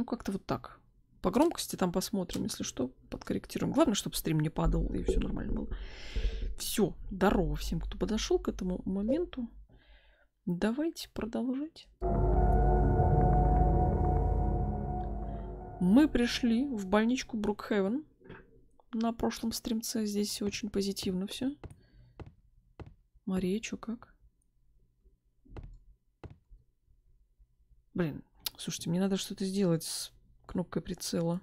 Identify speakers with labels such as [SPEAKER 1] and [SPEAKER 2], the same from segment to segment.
[SPEAKER 1] Ну, как-то вот так. По громкости там посмотрим, если что, подкорректируем. Главное, чтобы стрим не падал и все нормально было. Все, здорово всем, кто подошел к этому моменту. Давайте продолжать. Мы пришли в больничку Брукхевен. На прошлом стримце здесь очень позитивно все. Мария, чё как? Блин, слушайте, мне надо что-то сделать с кнопкой прицела.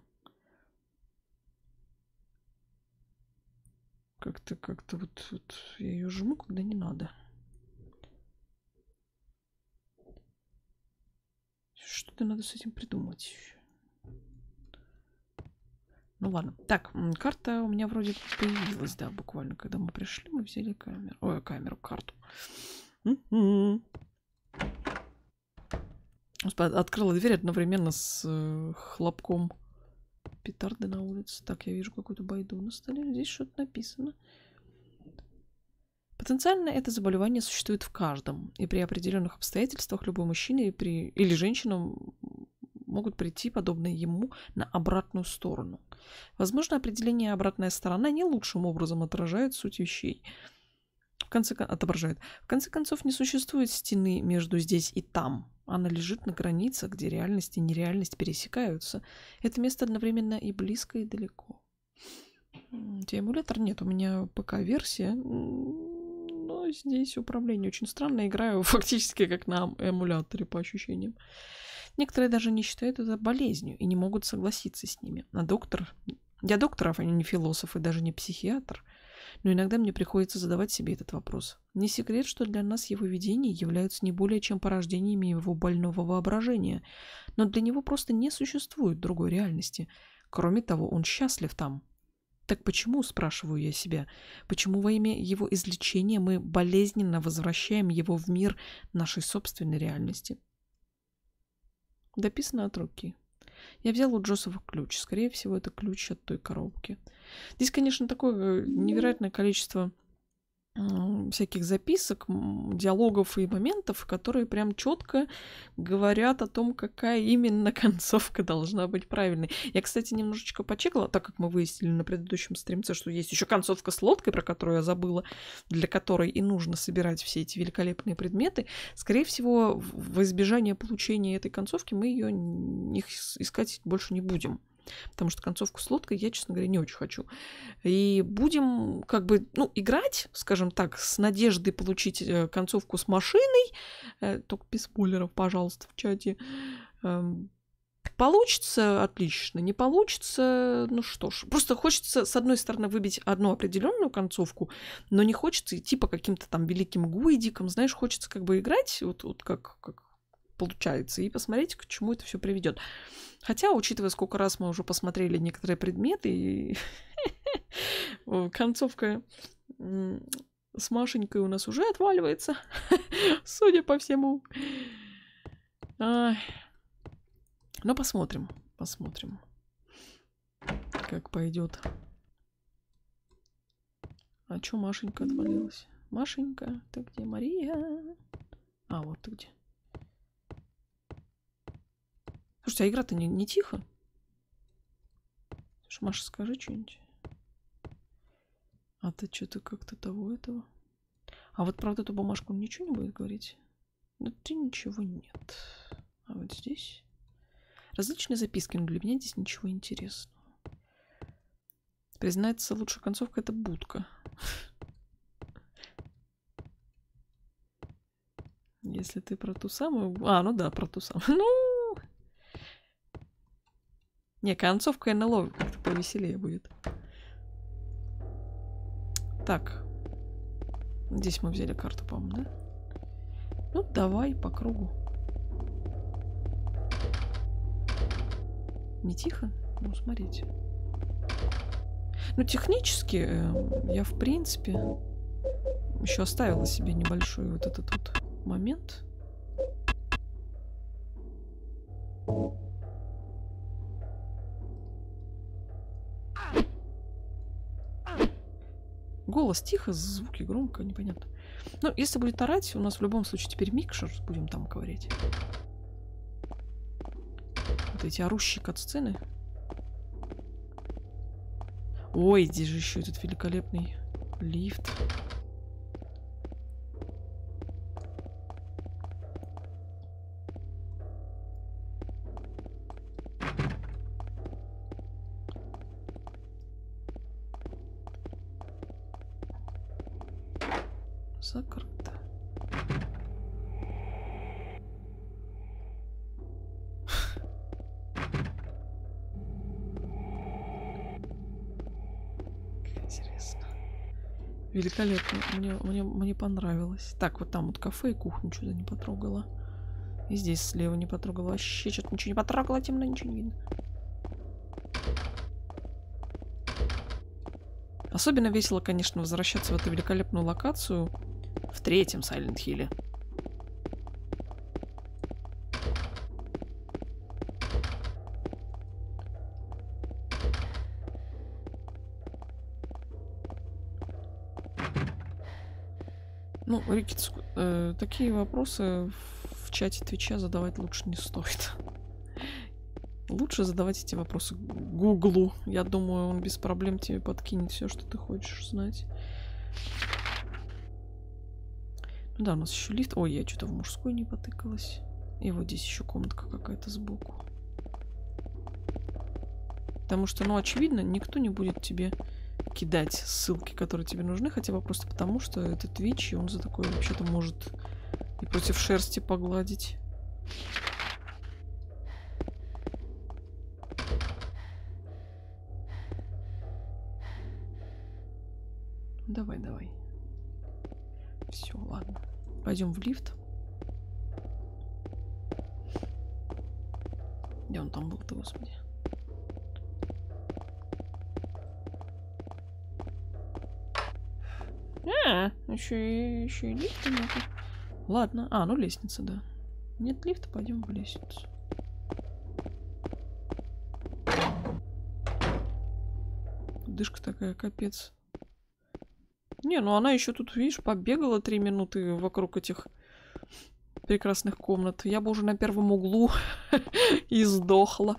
[SPEAKER 1] Как-то вот я ее жму, когда не надо. Что-то надо с этим придумать. Ну ладно. Так, карта у меня вроде появилась, да, буквально, когда мы пришли, мы взяли камеру. Ой, карту. Открыла дверь одновременно с хлопком петарды на улице. Так, я вижу какую-то байду на столе. Здесь что-то написано. Потенциально это заболевание существует в каждом. И при определенных обстоятельствах любой мужчина или женщина могут прийти, подобные ему, на обратную сторону. Возможно, определение «обратная сторона» не лучшим образом отражает суть вещей. В конце концов, не существует стены между здесь и там. Она лежит на границах, где реальность и нереальность пересекаются. Это место одновременно и близко, и далеко. Эмулятор нет, у меня ПК-версия. Но здесь управление очень странно. Играю фактически как на эмуляторе, по ощущениям. Некоторые даже не считают это болезнью и не могут согласиться с ними. Я доктор, а не философ и даже не психиатр. Но иногда мне приходится задавать себе этот вопрос. Не секрет, что для нас его видения являются не более чем порождениями его больного воображения. Но для него просто не существует другой реальности. Кроме того, он счастлив там. Так почему, спрашиваю я себя, почему во имя его излечения мы болезненно возвращаем его в мир нашей собственной реальности? Дописано от руки. Я взял у Джозефа ключ. Скорее всего, это ключ от той коробки. Здесь, конечно, такое невероятное количество всяких записок, диалогов и моментов, которые прям четко говорят о том, какая именно концовка должна быть правильной. Я, кстати, немножечко почекала, так как мы выяснили на предыдущем стримце, что есть еще концовка с лодкой, про которую я забыла, для которой и нужно собирать все эти великолепные предметы. Скорее всего, в избежание получения этой концовки мы ее искать больше не будем. Потому что концовку с лодкой я, честно говоря, не очень хочу. И будем играть, скажем так, с надеждой получить концовку с машиной. Только без спойлеров, пожалуйста, в чате. Получится — отлично. Не получится — ну что ж. Просто хочется, с одной стороны, выбить одну определенную концовку, но не хочется идти по каким-то там великим гуидикам. Знаешь, хочется как бы играть, вот как получается, и посмотреть, к чему это все приведет. Хотя, учитывая, сколько раз мы уже посмотрели некоторые предметы, концовка с Машенькой у нас уже отваливается, судя по всему. Но посмотрим, как пойдет. А чё Машенька отвалилась? Машенька, ты где, Мария? А, вот ты где. Слушайте, а игра-то не тихо? Слушай, Маша, скажи что-нибудь. А ты что-то как-то этого. А вот про вот эту бумажку он ничего не будет говорить? Да ты ничего нет. А вот здесь различные записки, но для меня здесь ничего интересного. Признается, лучшая концовка — это будка. Если ты про ту самую... ну да, про ту самую. Не, концовка НЛО как-то повеселее будет. Так. Здесь мы взяли карту, по-моему, да? Ну, давай по кругу. Не тихо? Ну, смотрите. Ну, технически я, в принципе, еще оставила себе небольшой вот этот вот момент. Голос тихо, звуки громко, непонятно. Ну, если будет орать, у нас в любом случае теперь микшер, будем там говорить. Вот эти орущие катсцены. Ой, здесь же еще этот великолепный лифт. Закрыто. Как интересно. Великолепно. Мне понравилось. Так, вот там вот кафе и кухню что-то не потрогала. И здесь слева не потрогала. Вообще что-то ничего не потрогала, темно, ничего не видно. Особенно весело, конечно, возвращаться в эту великолепную локацию в третьем Silent Hill'е. Ну, Рикетс, такие вопросы в чате Твича задавать лучше не стоит. Лучше задавать эти вопросы Гуглу. Я думаю, он без проблем тебе подкинет все, что ты хочешь знать. Ну да, у нас еще лифт. Ой, я что-то в мужской не потыкалась. И вот здесь еще комнатка какая-то сбоку. Потому что, ну, очевидно, никто не будет тебе кидать ссылки, которые тебе нужны, хотя бы просто потому, что это Twitch, и он за такое вообще-то может и против шерсти погладить. Давай, давай. Все, ладно. Пойдем в лифт. Где он там был-то, господи? Еще и лифта нету. Ладно. Ну лестница, да. Нет лифта, пойдем в лестницу. Дышка такая, капец. Не, ну она еще тут, видишь, побегала 3 минуты вокруг этих прекрасных комнат. Я бы уже на первом углу и сдохла.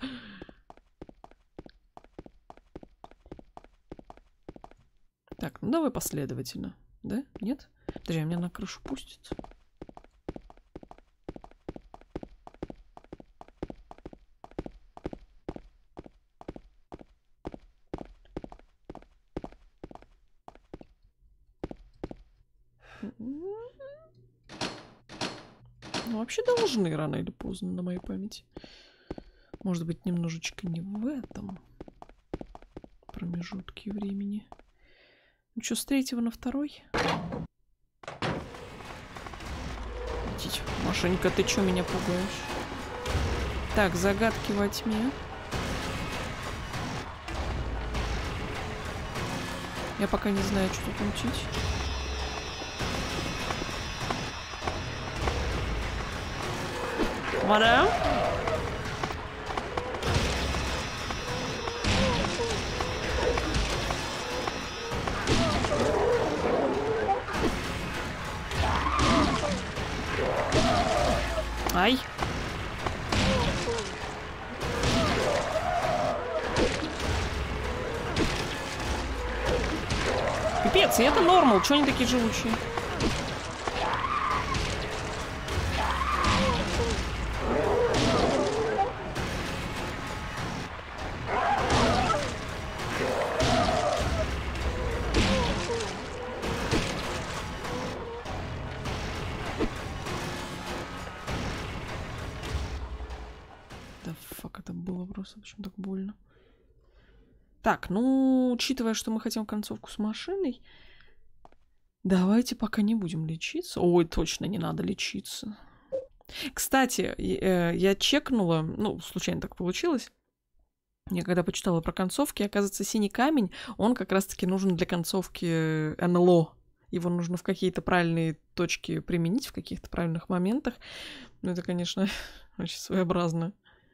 [SPEAKER 1] Так, ну давай последовательно. Да? Нет? Подожди, меня на крышу пустит. Ну, вообще должны рано или поздно, на моей памяти. Может быть, немножечко не в этом промежутке времени. Ну что, с 3-го на 2-й? Идите, Машенька, ты что меня пугаешь? Так, загадки во тьме. Я пока не знаю, что тут учить. Мадам? Ай. Пипец, и это нормал. Чё они такие живучие? Да фак, это было просто, почему так больно? Так, ну, учитывая, что мы хотим концовку с машиной, давайте пока не будем лечиться. Ой, точно не надо лечиться. Кстати, я чекнула, ну, случайно так получилось. Я когда почитала про концовки, оказывается, синий камень, он как раз-таки нужен для концовки НЛО. Его нужно в какие-то правильные точки применить, в каких-то правильных моментах. Ну, это, конечно, очень своеобразно.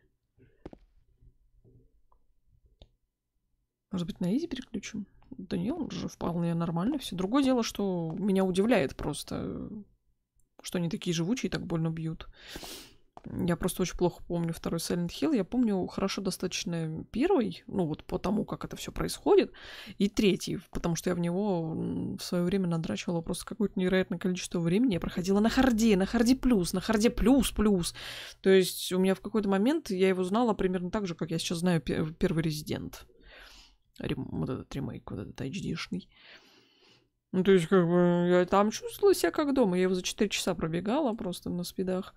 [SPEAKER 1] Может быть, на изи переключим? Да не, он же вполне нормально все. Другое дело, что меня удивляет просто, что они такие живучие и так больно бьют. Я просто очень плохо помню второй Silent Hill. Я помню хорошо достаточно первый, ну вот по тому, как это все происходит, и третий, потому что я в него в свое время надрачивала просто какое-то невероятное количество времени. Я проходила на харде плюс, на харде плюс. То есть у меня в какой-то момент я его знала примерно так же, как я сейчас знаю первый Резидент. Вот этот ремейк, вот этот HD-шный. Ну, то есть, как бы, я там чувствовала себя как дома. Я его за 4 часа пробегала просто на спидах.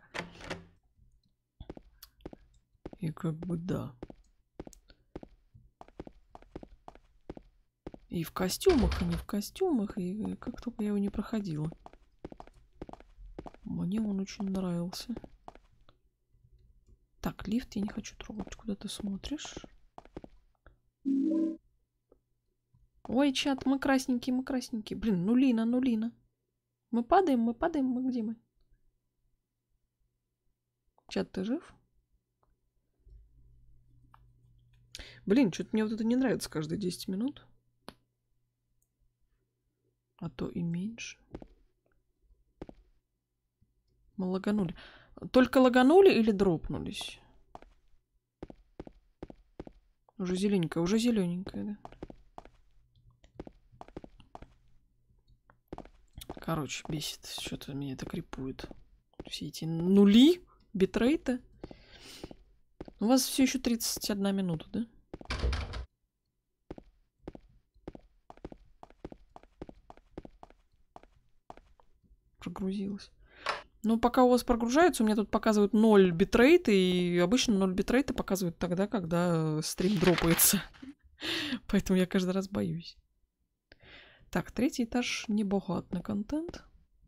[SPEAKER 1] И как бы да. И в костюмах, и не в костюмах, и как только я его не проходила. Мне он очень нравился. Так, лифт я не хочу трогать. Куда ты смотришь? Ой, чат, мы красненькие, мы красненькие. Блин, нулина. Мы падаем, мы где мы? Чат, ты жив? Блин, что-то мне вот это не нравится каждые 10 минут. А то и меньше. Мы лаганули. Только лаганули или дропнулись? Уже зелененькая, да? Короче, бесит. Что-то меня это крипует. Все эти нули битрейта. У вас все еще 31 минута, да? Прогрузилась. Ну, пока у вас прогружается, у меня тут показывают 0 битрейта, и обычно 0 битрейта показывают тогда, когда стрим дропается. Поэтому я каждый раз боюсь. Так, 3-й этаж не богат на контент.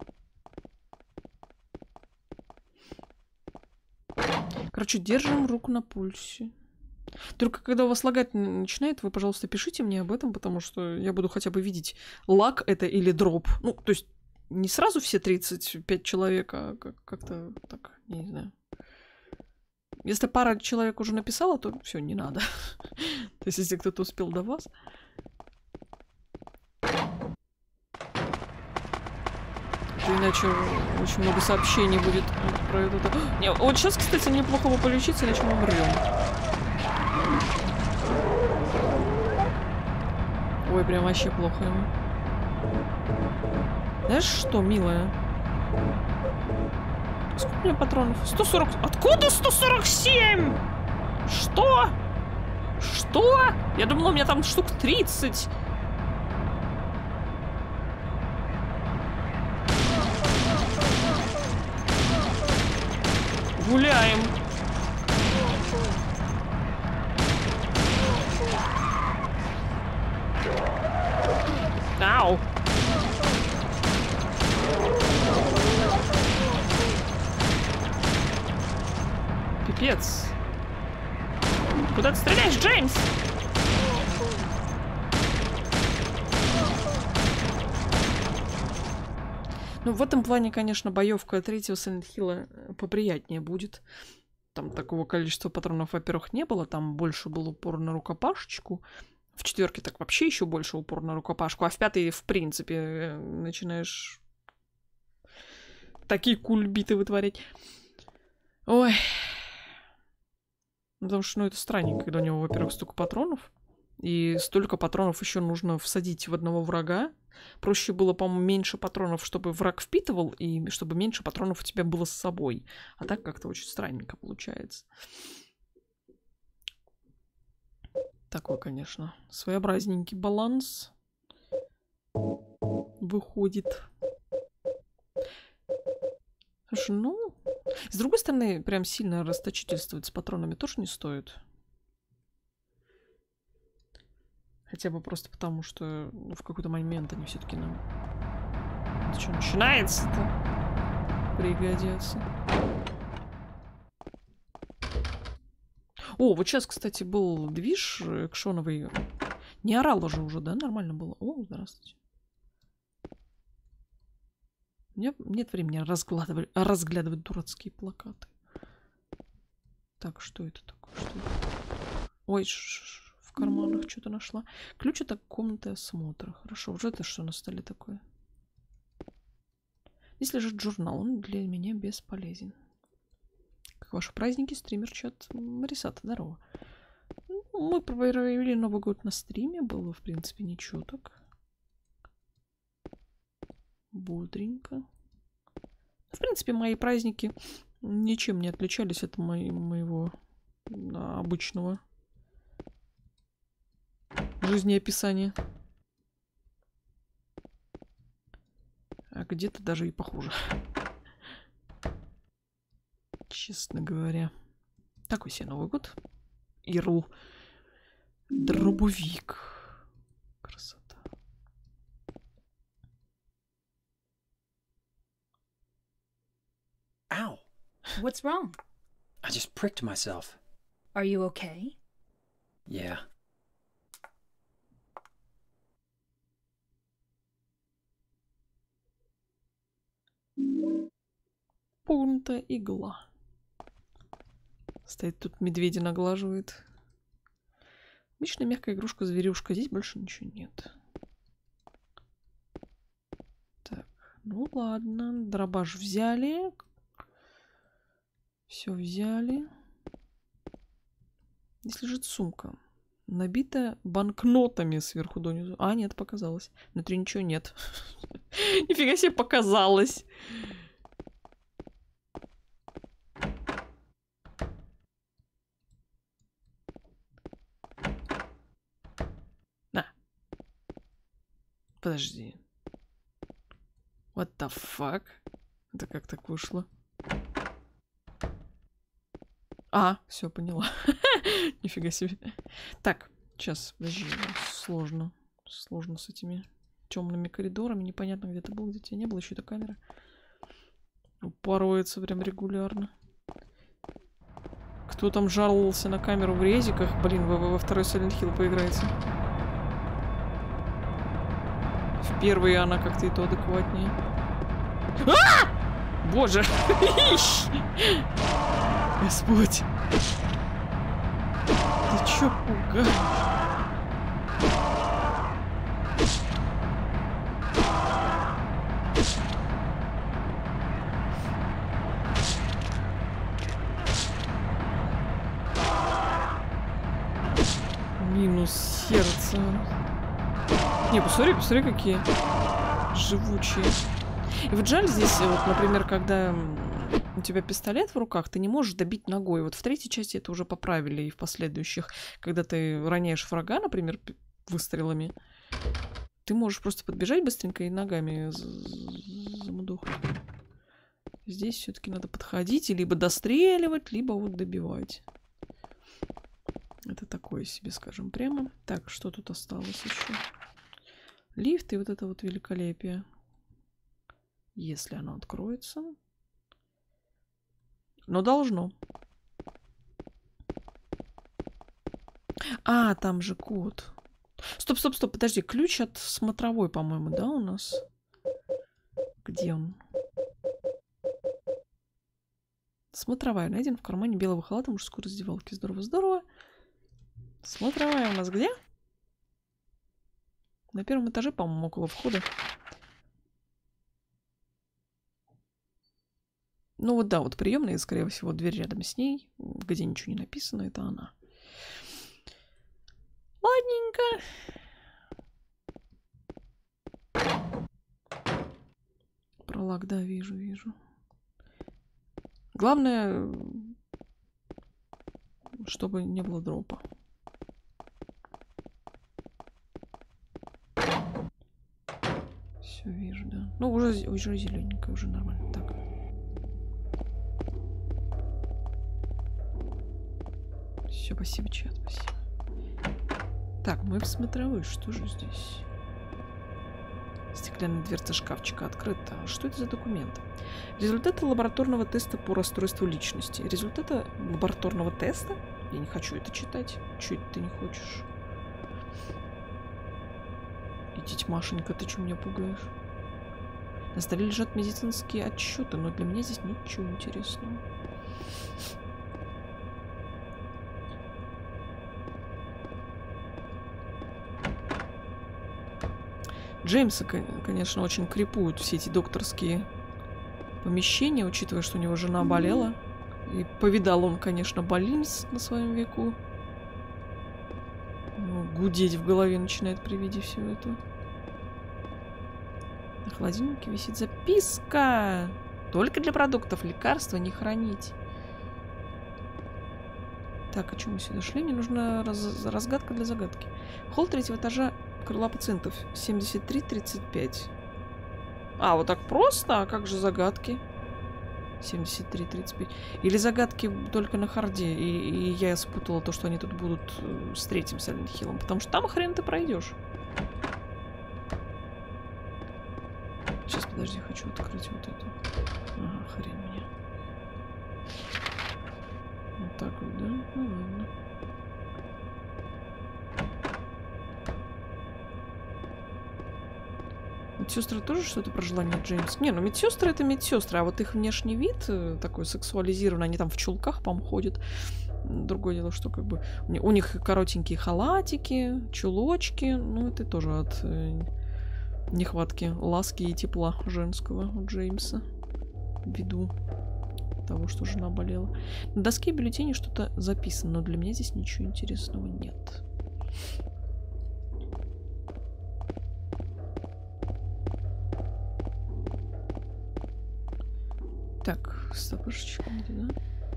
[SPEAKER 1] Короче, держим руку на пульсе. Только когда у вас лагать начинает, вы, пожалуйста, пишите мне об этом, потому что я буду хотя бы видеть, лаг это или дроп. Ну, то есть не сразу все 35 человек, а как-то так, я не знаю. Если пара человек уже написала, то все, не надо. То есть если кто-то успел до вас. Иначе очень много сообщений будет про это. Не, вот сейчас, кстати, неплохо бы полечиться, иначе мы умрем. Ой, прям вообще плохо ему. Знаешь что, милая? Сколько у меня патронов? 140. Откуда 147? Что? Что? Я думала, у меня там штук 30. Гуляем. Ау. Пипец. Куда ты стреляешь, Джеймс? Ну, в этом плане, конечно, боевка 3-го Silent Hill'а поприятнее будет. Там такого количества патронов, во-первых, не было. Там больше был упор на рукопашечку. В 4-ке так вообще еще больше упор на рукопашку. А в 5-й, в принципе, начинаешь такие кульбиты вытворять. Ой. Потому что, ну, это странненько, когда у него, во-первых, столько патронов. И столько патронов еще нужно всадить в одного врага. Проще было, по-моему, меньше патронов, чтобы враг впитывал, и чтобы меньше патронов у тебя было с собой. А так как-то очень странненько получается. Такой, конечно, своеобразненький баланс выходит. Слушай, ну... С другой стороны, прям сильно расточительствовать с патронами тоже не стоит. Хотя бы просто потому, что в какой-то момент они все-таки нам... Это что, начинается-то? Пригодятся. О, вот сейчас, кстати, был движ экшоновый. Не орало же уже, да? Нормально было. О, здравствуйте. У меня нет времени разглядывать дурацкие плакаты. Так, что это такое? Что это? Ой, в карманах что-то нашла. Ключ от комнаты осмотра. Хорошо, уже это что на столе такое? Здесь лежит журнал, он для меня бесполезен. как ваши праздники, стример-чат? Марисата, здорово. Ну, мы провели Новый год на стриме. Было, в принципе, ничего так. Бодренько. В принципе, мои праздники ничем не отличались от моего обычного жизнеописания. А где-то даже и похуже. Честно говоря. Такой себе Новый год. Ирл. Дробовик. Красота.
[SPEAKER 2] Ow.
[SPEAKER 3] What's wrong?
[SPEAKER 2] I just pricked myself.
[SPEAKER 3] Are you okay?
[SPEAKER 2] Yeah.
[SPEAKER 1] Пунта игла. Стоит тут, медведя наглаживает. Обычная мягкая игрушка-зверюшка. Здесь больше ничего нет. Так, ну ладно. Дробаш взяли. Все взяли. Здесь лежит сумка. Набита банкнотами сверху донизу. А, нет, показалось. Внутри ничего нет. Нифига себе, показалось. На. Подожди. What the fuck? Это как так вышло? А, все, поняла. Нифига себе. Так, сейчас, подожди. Сложно. Сложно с этими темными коридорами. Непонятно, где ты был, где тебя не было. Еще эта камера упороется прям регулярно. Кто там жаловался на камеру в резиках? Блин, вы во второй Silent Hill поиграете. В первой она как-то и то адекватнее. А! Боже! Господь! Ты чё, пуга? Минус сердце. Не, посмотри, посмотри, какие живучие. И вот жаль здесь, вот, например, когда у тебя пистолет в руках, ты не можешь добить ногой. Вот в третьей части это уже поправили, и в последующих, когда ты роняешь врага, например, выстрелами, ты можешь просто подбежать быстренько и ногами замудохать. Здесь все-таки надо подходить и либо достреливать, либо вот добивать. Это такое себе, скажем прямо. Так, что тут осталось еще? Лифт и вот это вот великолепие. Если оно откроется. Но должно. А, там же код. Стоп, стоп, стоп, подожди. Ключ от смотровой, по-моему, да, у нас? Где он? Смотровая. Найден в кармане белого халата мужской раздевалки. Здорово, здорово. Смотровая у нас где? На первом этаже, по-моему, около входа. Ну вот да, вот приемная, скорее всего, дверь рядом с ней, где ничего не написано, это она. Ладненько. Пролаг, да, вижу, вижу. Главное, чтобы не было дропа. Все вижу, да. Ну, уже зелененькая, уже нормально. Так. Все, спасибо, чат, спасибо. Так, мы в смотровой. Что же здесь? Стеклянная дверца шкафчика открыта. Что это за документ? Результаты лабораторного теста по расстройству личности. Результаты лабораторного теста? Я не хочу это читать. Чё это ты не хочешь? Идите, Машенька, ты что меня пугаешь? На столе лежат медицинские отчеты, но для меня здесь ничего интересного. Джеймса, конечно, очень крипуют все эти докторские помещения, учитывая, что у него жена болела. И повидал он, конечно, Болинс на своем веку. Гудеть в голове начинает при виде всего этого. На холодильнике висит записка. Только для продуктов лекарства не хранить. Так, а что мы сюда шли? Мне нужна разгадка для загадки. Холл третьего этажа, крыла пациентов. 73-35. А, вот так просто? А как же загадки? 73-35. Или загадки только на харде. И я спутала то, что они тут будут с третьим Сайлент Хиллом. Потому что там хрен ты пройдешь. Сейчас, подожди, хочу открыть вот эту. Ага, хрен мне. Вот так вот, да? Ну ладно. Медсестры тоже что-то про желание Джеймс? Не, ну медсестры это медсестры, а вот их внешний вид такой сексуализированный, они там в чулках, по-моему, ходят. Другое дело, что как бы у них коротенькие халатики, чулочки. Ну, это тоже от нехватки ласки и тепла женского у Джеймса. Ввиду того, что жена болела. На доске бюллетеней что-то записано, но для меня здесь ничего интересного нет. Так, стопушечка где, да?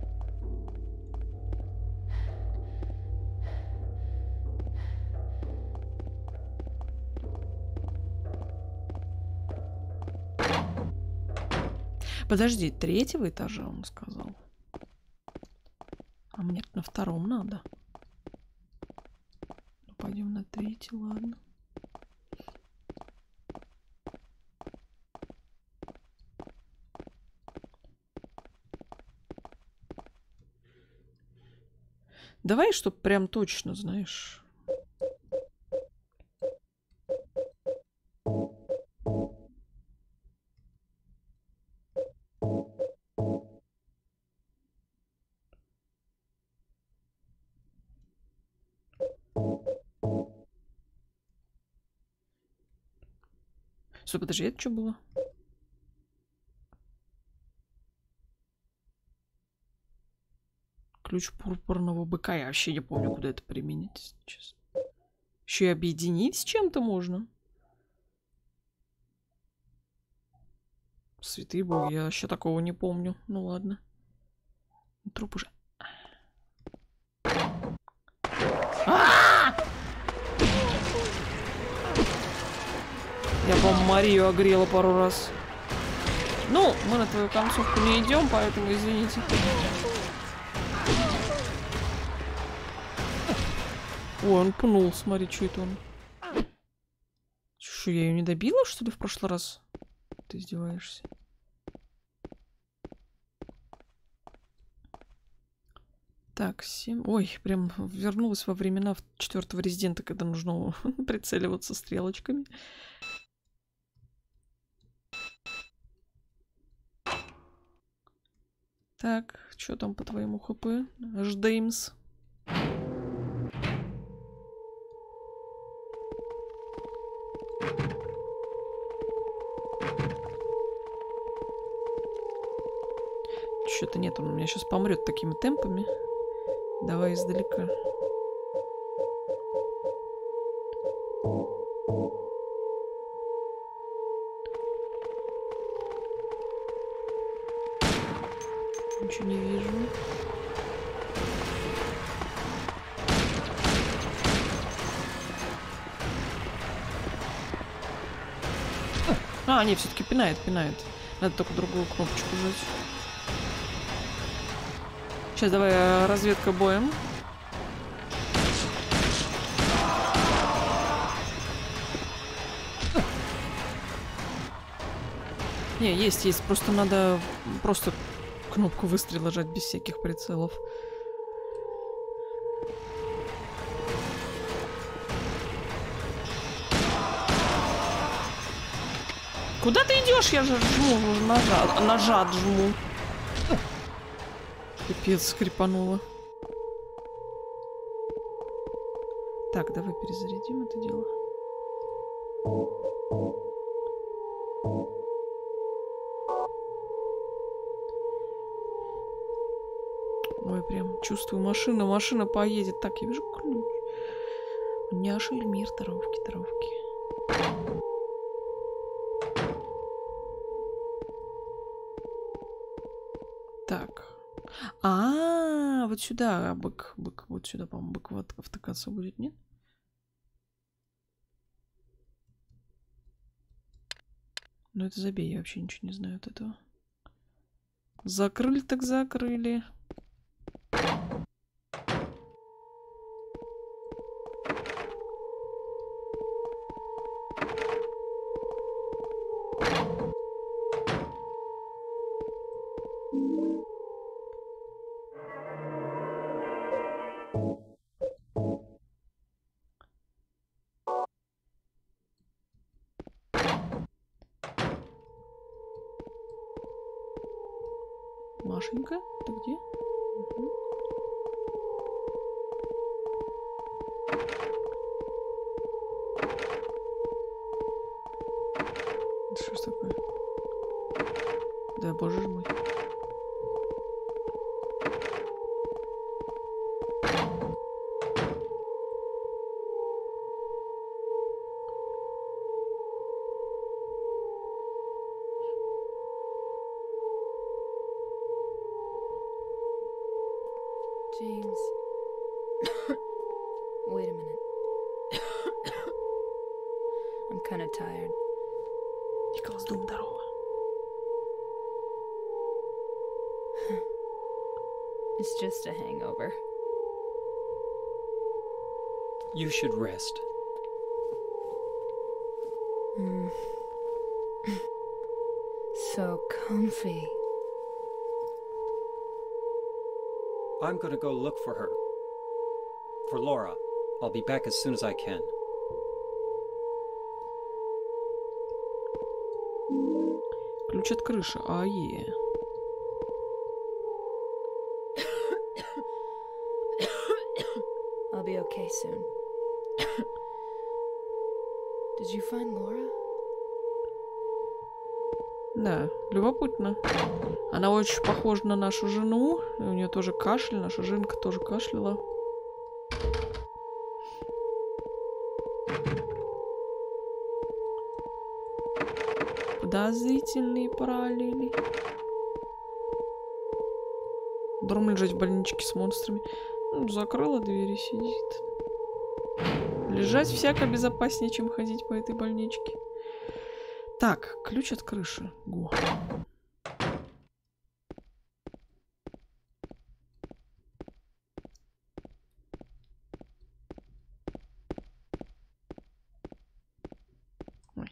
[SPEAKER 1] Подожди, третьего этажа он сказал. А мне на втором надо. Ну, пойдем на третий, ладно. Давай, чтоб прям точно, знаешь. Стой, подожди, это что было? Ключ пурпурного быка. Я вообще не помню, куда это применить, честно. Еще и объединить с чем-то можно. Святые боги, я вообще такого не помню. Ну ладно. Труп уже. Я, по-моему, Марию огрела пару раз. Ну, мы на твою концовку не идем, поэтому извините. Ой, он пнул, смотри, что это он. Что, я ее не добила, что ли, в прошлый раз? Ты издеваешься? Так, 7. Ой, прям вернулась во времена 4-го резидента, когда нужно прицеливаться стрелочками. Так, что там по твоему ХП? Ждеймс. Что-то нет, он у меня сейчас помрет такими темпами. Давай издалека. Ничего не вижу. А, не, все-таки пинает. Надо только другую кнопочку жать. Сейчас давай разведка боем. Не, есть. Просто надо просто кнопку выстрела жать без всяких прицелов. Куда ты идешь? Я же жму, нажат жму. Пипец, скрипануло. Так, давай перезарядим это дело. чувствую, машина поедет. Так, я вижу ключ. Няша Эльмир, торовки. Так. Вот сюда бык. Вот сюда, по-моему, бык вот втыкаться будет, нет? Ну это забей, я вообще ничего не знаю от этого. Закрыли так закрыли. Машенька, ты где? Угу. Это что ж такое? Да, боже ж мой.
[SPEAKER 3] James. Wait a minute. I'm kind of tired.
[SPEAKER 1] Николас, дом, здорово.
[SPEAKER 3] It's just a hangover.
[SPEAKER 2] You should rest.
[SPEAKER 3] So comfy.
[SPEAKER 2] I'm gonna go look for her. For Laura. I'll be back as soon as I can.
[SPEAKER 1] Ключ от крыши. Ае.
[SPEAKER 3] I'll be okay soon. Did you find Laura?
[SPEAKER 1] Да, любопытно. Она очень похожа на нашу жену. У нее тоже кашель. Наша Женка тоже кашляла. Подозрительные параллели. Дром лежать в больничке с монстрами. Ну, закрыла двери, сидит. Лежать всяко безопаснее, чем ходить по этой больничке. Так, ключ от крыши. Го. Ой.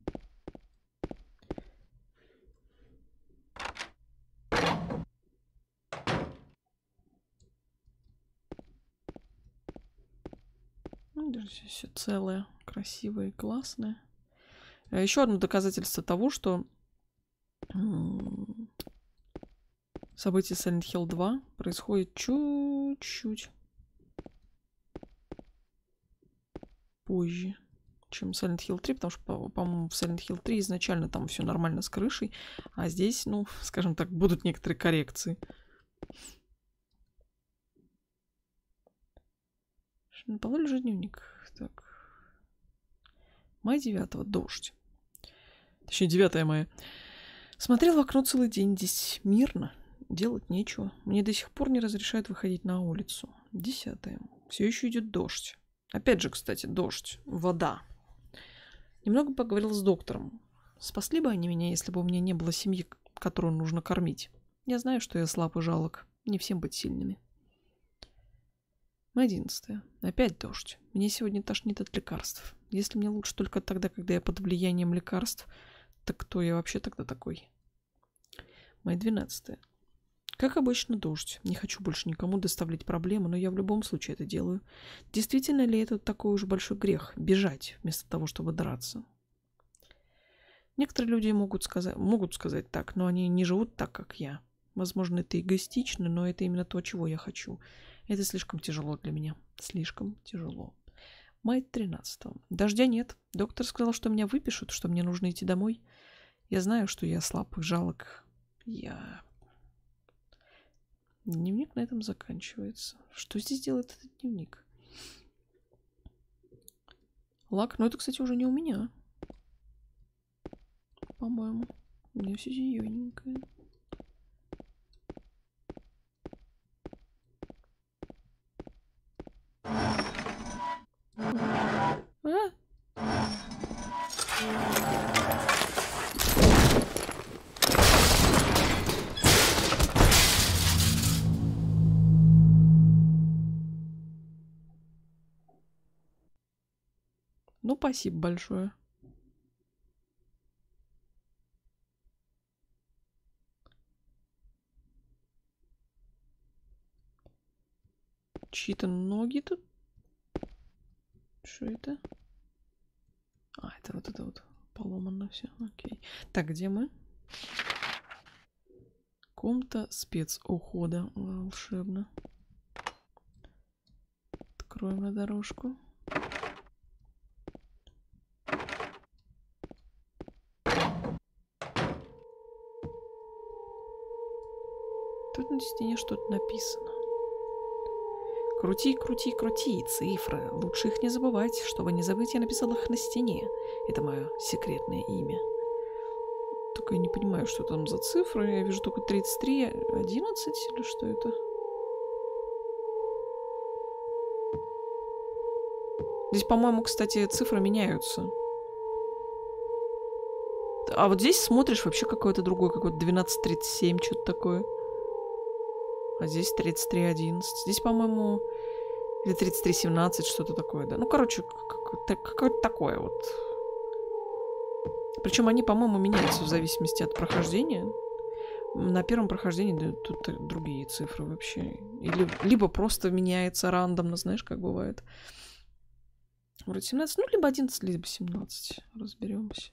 [SPEAKER 1] Ну, даже все целое, красивое и классное. Еще одно доказательство того, что события Silent Hill 2 происходят чуть-чуть позже, чем Silent Hill 3, потому что, по-моему, в Silent Hill 3 изначально там все нормально с крышей, а здесь, ну, скажем так, будут некоторые коррекции. На полу лежит дневник. Так. Май 9-го, дождь. Точнее, 9 мая. Смотрел в окно целый день. Здесь мирно. Делать нечего. Мне до сих пор не разрешают выходить на улицу. 10-е. Все еще идет дождь. Опять же, кстати, дождь. Вода. Немного поговорил с доктором. Спасли бы они меня, если бы у меня не было семьи, которую нужно кормить. Я знаю, что я слаб и жалок. Не всем быть сильными. 11. Опять дождь. Мне сегодня тошнит от лекарств. Если мне лучше только тогда, когда я под влиянием лекарств, так кто я вообще тогда такой? 12. Как обычно, дождь. Не хочу больше никому доставлять проблемы, но я в любом случае это делаю. Действительно ли это такой уж большой грех? Бежать, вместо того, чтобы драться? Некоторые люди могут сказать так, но они не живут так, как я. Возможно, это эгоистично, но это именно то, чего я хочу. Это слишком тяжело для меня. Слишком тяжело. Май 13. Дождя нет. Доктор сказал, что меня выпишут, что мне нужно идти домой. Я знаю, что я слаб и жалок. Дневник на этом заканчивается. Что здесь делает этот дневник? Лак. Ну, это, кстати, уже не у меня. По-моему. У меня все зелененькое. А? Ну, спасибо большое. Чьи-то ноги тут. Что это? А, это вот поломано все. Окей. Так, где мы? Комната спецухода. Волшебно. Откроем на дорожку. Тут на стене что-то написано. Крути, крути, крути, цифры. Лучше их не забывать. Чтобы не забыть, я написал их на стене. Это мое секретное имя. Только я не понимаю, что там за цифры. Я вижу только 33, 11 или что это? Здесь, по-моему, кстати, цифры меняются. А вот здесь смотришь вообще какой-то другой, какой-то 12:37, что-то такое. А здесь 33:11. Здесь, по-моему, или 33:17, что-то такое, да. Ну, короче, какое-то такое вот. Причем они, по-моему, меняются в зависимости от прохождения. На первом прохождении да, тут другие цифры вообще. Или, либо просто меняется рандомно, знаешь, как бывает. Вроде 17, ну, либо 11, либо 17. Разберемся.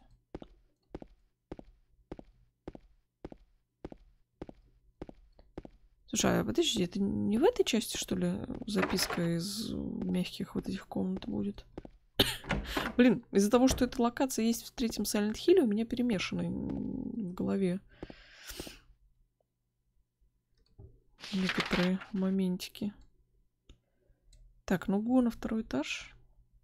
[SPEAKER 1] Слушай, а подожди, это не в этой части, что ли, записка из мягких вот этих комнат будет? Блин, из-за того, что эта локация есть в третьем Silent Hill, у меня перемешаны в голове некоторые моментики. Так, ну го на второй этаж.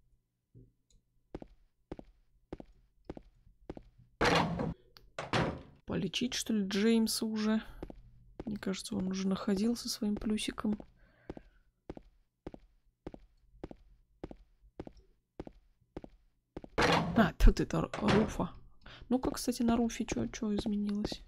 [SPEAKER 1] Полечить, что ли, Джеймса уже? Мне кажется, он уже находил со своим плюсиком. А, тут это Руфа. Ну-ка, кстати, на Руфе что изменилось?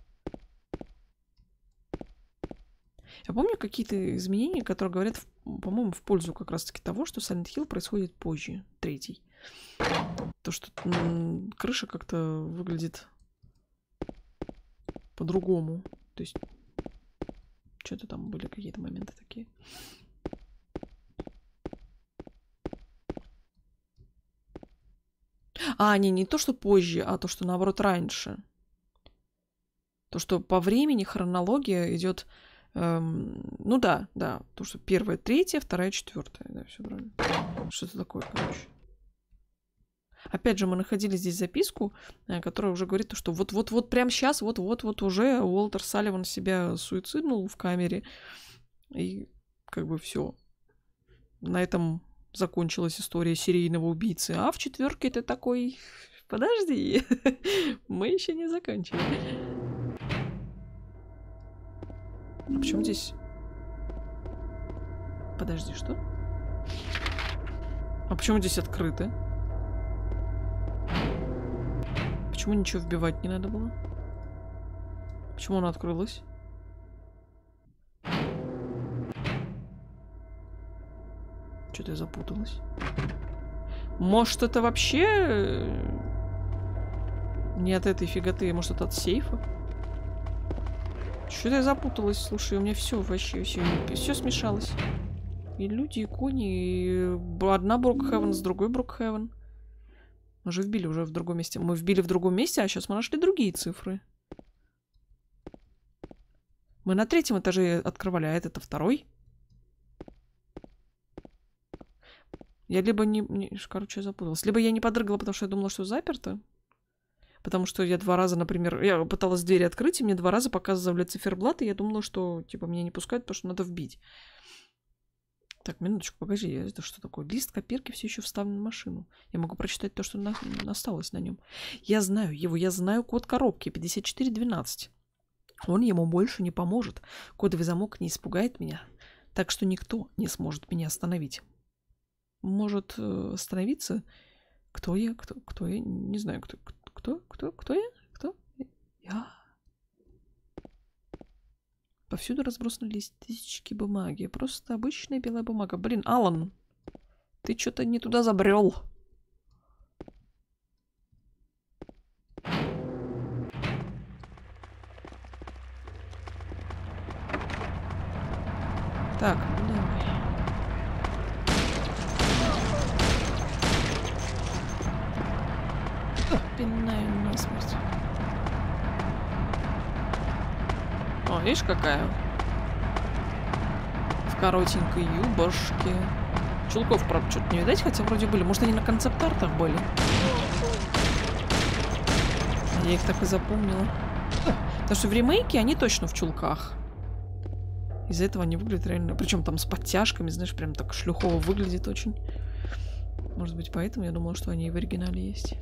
[SPEAKER 1] Я помню какие-то изменения, которые говорят, по-моему, в пользу как раз-таки того, что Silent Hill происходит позже, третий. То, что крыша как-то выглядит по-другому. То есть что-то там были какие-то моменты такие. А, не то, что позже, а то, что наоборот раньше. То, что по времени хронология идет. Ну да. То, что первая, третья, вторая, четвертая. Да, все правильно. Что-то такое, короче. Опять же, мы находили здесь записку, которая уже говорит, что вот прямо сейчас, вот уже Уолтер Салливан себя суициднул в камере. И как бы все. На этом закончилась история серийного убийцы. А в четверке ты такой... Подожди, мы еще не закончили. А почему здесь... Подожди, что? А почему здесь открыто? Почему ничего вбивать не надо было? Почему она открылась? Что-то я запуталась. Может, это вообще не от этой фиготы, может, это от сейфа? Что-то я запуталась, слушай, у меня все вообще, все смешалось. И люди, и кони, и одна Брукхевен с другой Брукхевен. Мы же вбили уже в другом месте. Мы вбили в другом месте, а сейчас мы нашли другие цифры. Мы на третьем этаже открывали, а это второй. Я либо короче, я запуталась. Либо я не подрыгала, потому что я думала, что заперто. Потому что я 2 раза, например, я пыталась двери открыть, и мне 2 раза показывали циферблат, и я думала, что, типа, меня не пускают, потому что надо вбить. Так, минуточку, погоди, это что такое? Лист копирки все еще вставлен в машину. Я могу прочитать то, что осталось на нем. Я знаю его, я знаю код коробки 5412. Он ему больше не поможет. Кодовый замок не испугает меня, так что никто не сможет меня остановить. Может остановиться? Кто я? Кто я? Не знаю, кто я? Кто? Я. Повсюду разбросаны листички бумаги. Просто обычная белая бумага. Блин, Алан, ты что-то не туда забрел. Так, ну давай. Пинаю насмерть. О, видишь, какая? В коротенькой юбошке. Чулков, правда, что-то не видать, хотя вроде были. Может, они на концепт-артах были? Я их так и запомнила. Потому что в ремейке они точно в чулках. Из-за этого они выглядят реально... Причем там с подтяжками, знаешь, прям так шлюхово выглядит очень. Может быть, поэтому я думала, что они и в оригинале есть.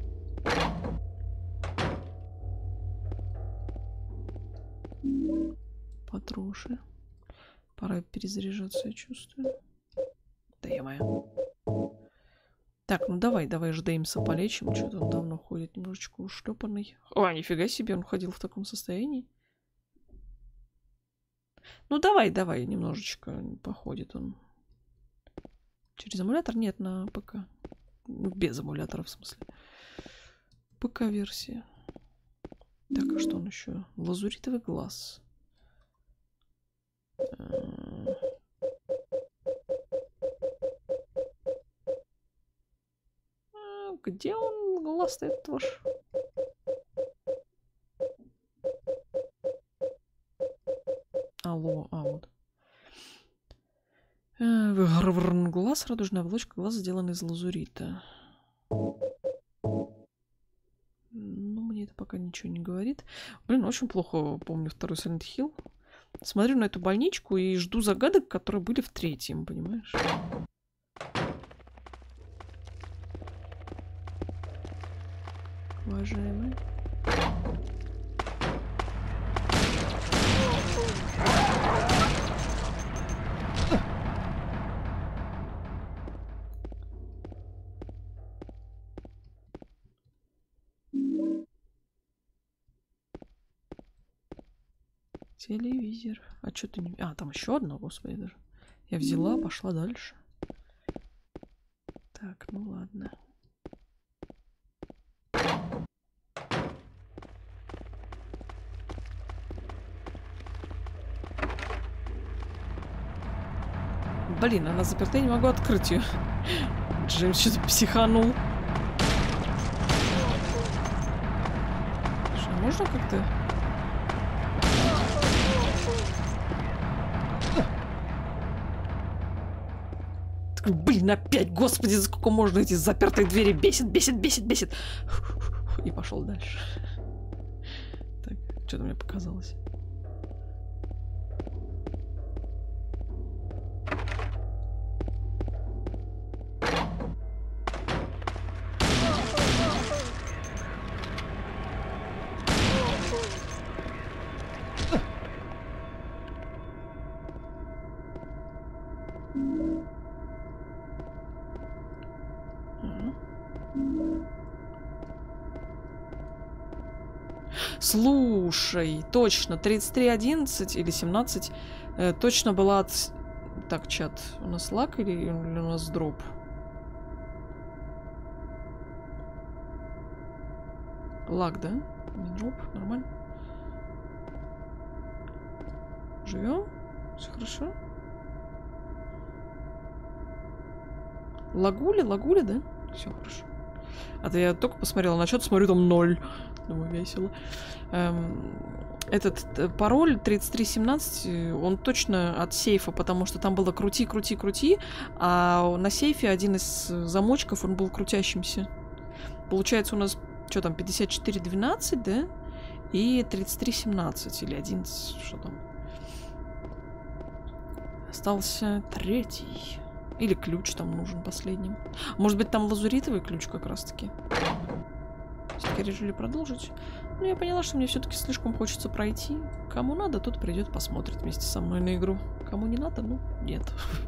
[SPEAKER 1] Патруши. Пора перезаряжаться, я чувствую. Да я-моё. Так, ну давай же Деймса полечим. Что-то он давно ходит, немножечко ушлепанный. О, нифига себе, он ходил в таком состоянии. Ну давай, немножечко походит он. Через эмулятор? Нет, на ПК. Ну, без эмулятора, в смысле. ПК-версия. Так, а что он еще? Лазуритовый глаз. Где он, глаз-то этот ваш? Алло, а вот. Глаз, радужная оболочка, глаз сделан из лазурита. Ну, мне это пока ничего не говорит. Блин, очень плохо помню второй Silent Hill. Смотрю на эту больничку и жду загадок, которые были в 3-м, понимаешь? Уважаемый. Телевизор. А что ты не... А, там еще одно, господи, даже. Я взяла, пошла дальше. Так, ну ладно. Блин, она заперта, я не могу открыть ее. Джеймс что-то психанул. Что, можно как-то... Блин, опять, господи, за сколько можно эти запертые двери? Бесит. И пошел дальше. Так, что-то мне показалось. Слушай, точно, 3311 или 17 точно была от... Так, чат, у нас лаг или у нас дроп? Лаг, да? Не дроп, нормально. Живем? Все хорошо? Лагули, да? Все хорошо. А то я только посмотрела на счет, смотрю, там 0. Думаю, весело. Этот пароль 3317, он точно от сейфа, потому что там было крути, а на сейфе один из замочков, он был крутящимся. Получается, у нас Что там, 54-12, да? И 33-17 или 11, что там. Остался третий. Или ключ там нужен последним. Может быть, там лазуритовый ключ как раз-таки. Все-таки решили продолжить. Но я поняла, что мне все-таки слишком хочется пройти. Кому надо, тот придет, посмотрит вместе со мной на игру. Кому не надо, ну, нет.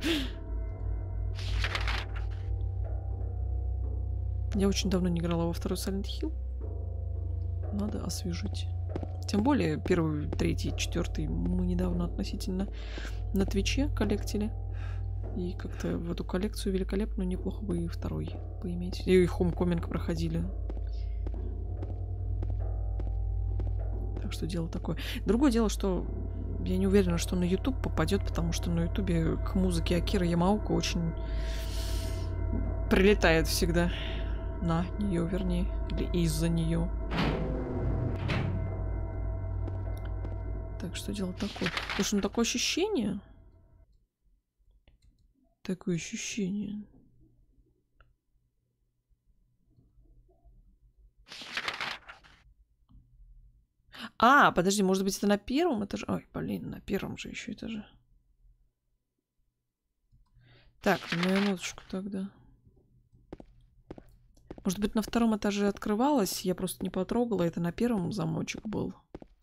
[SPEAKER 1] Я очень давно не играла во второй Silent Hill. Надо освежить. Тем более, первый, третий, четвертый мы недавно относительно на Твиче коллектили. И как-то в эту коллекцию великолепную неплохо бы и второй поиметь. И Homecoming проходили. Так что дело такое. Другое дело, что я не уверена, что на YouTube попадет, потому что на YouTube к музыке Акиры Ямаока очень прилетает всегда. На нее, вернее. Или из-за нее. Так что дело такое. Потому что такое ощущение. Такое ощущение. А, подожди, может быть, это на первом этаже? Ой, блин, на первом же еще этаже. Так, минуточку тогда. Может быть, на втором этаже открывалось, я просто не потрогала. Это на первом замочек был.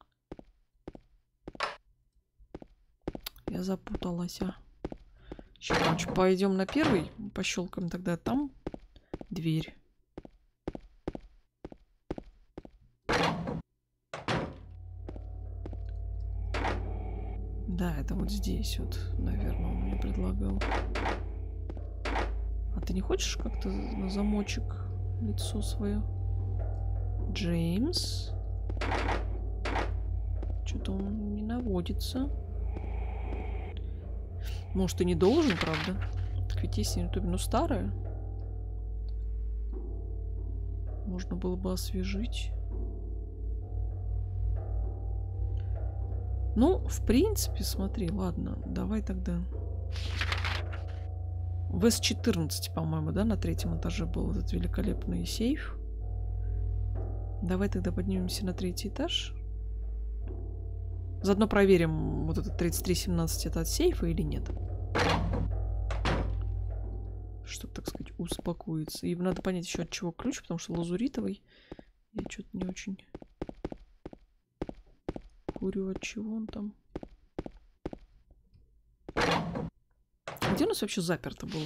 [SPEAKER 1] Я запуталась, а. Сейчас, короче, пойдем на первый, пощелкаем тогда там дверь. Да, это вот здесь вот, наверное, он мне предлагал. А ты не хочешь как-то на замочек лицо свое? Джеймс? Что-то он не наводится. Может, и не должен, правда? Так ведь есть на ютубе, ну, старая. Можно было бы освежить. Ну, в принципе, смотри, ладно, давай тогда. В С-14, по-моему, да, на третьем этаже был этот великолепный сейф. Давай тогда поднимемся на третий этаж. Заодно проверим, вот этот 3317 это от сейфа или нет. Чтобы, так сказать, успокоиться. И надо понять еще от чего ключ, потому что лазуритовый. Я что-то не очень курю, от чего он там. Где у нас вообще заперто было?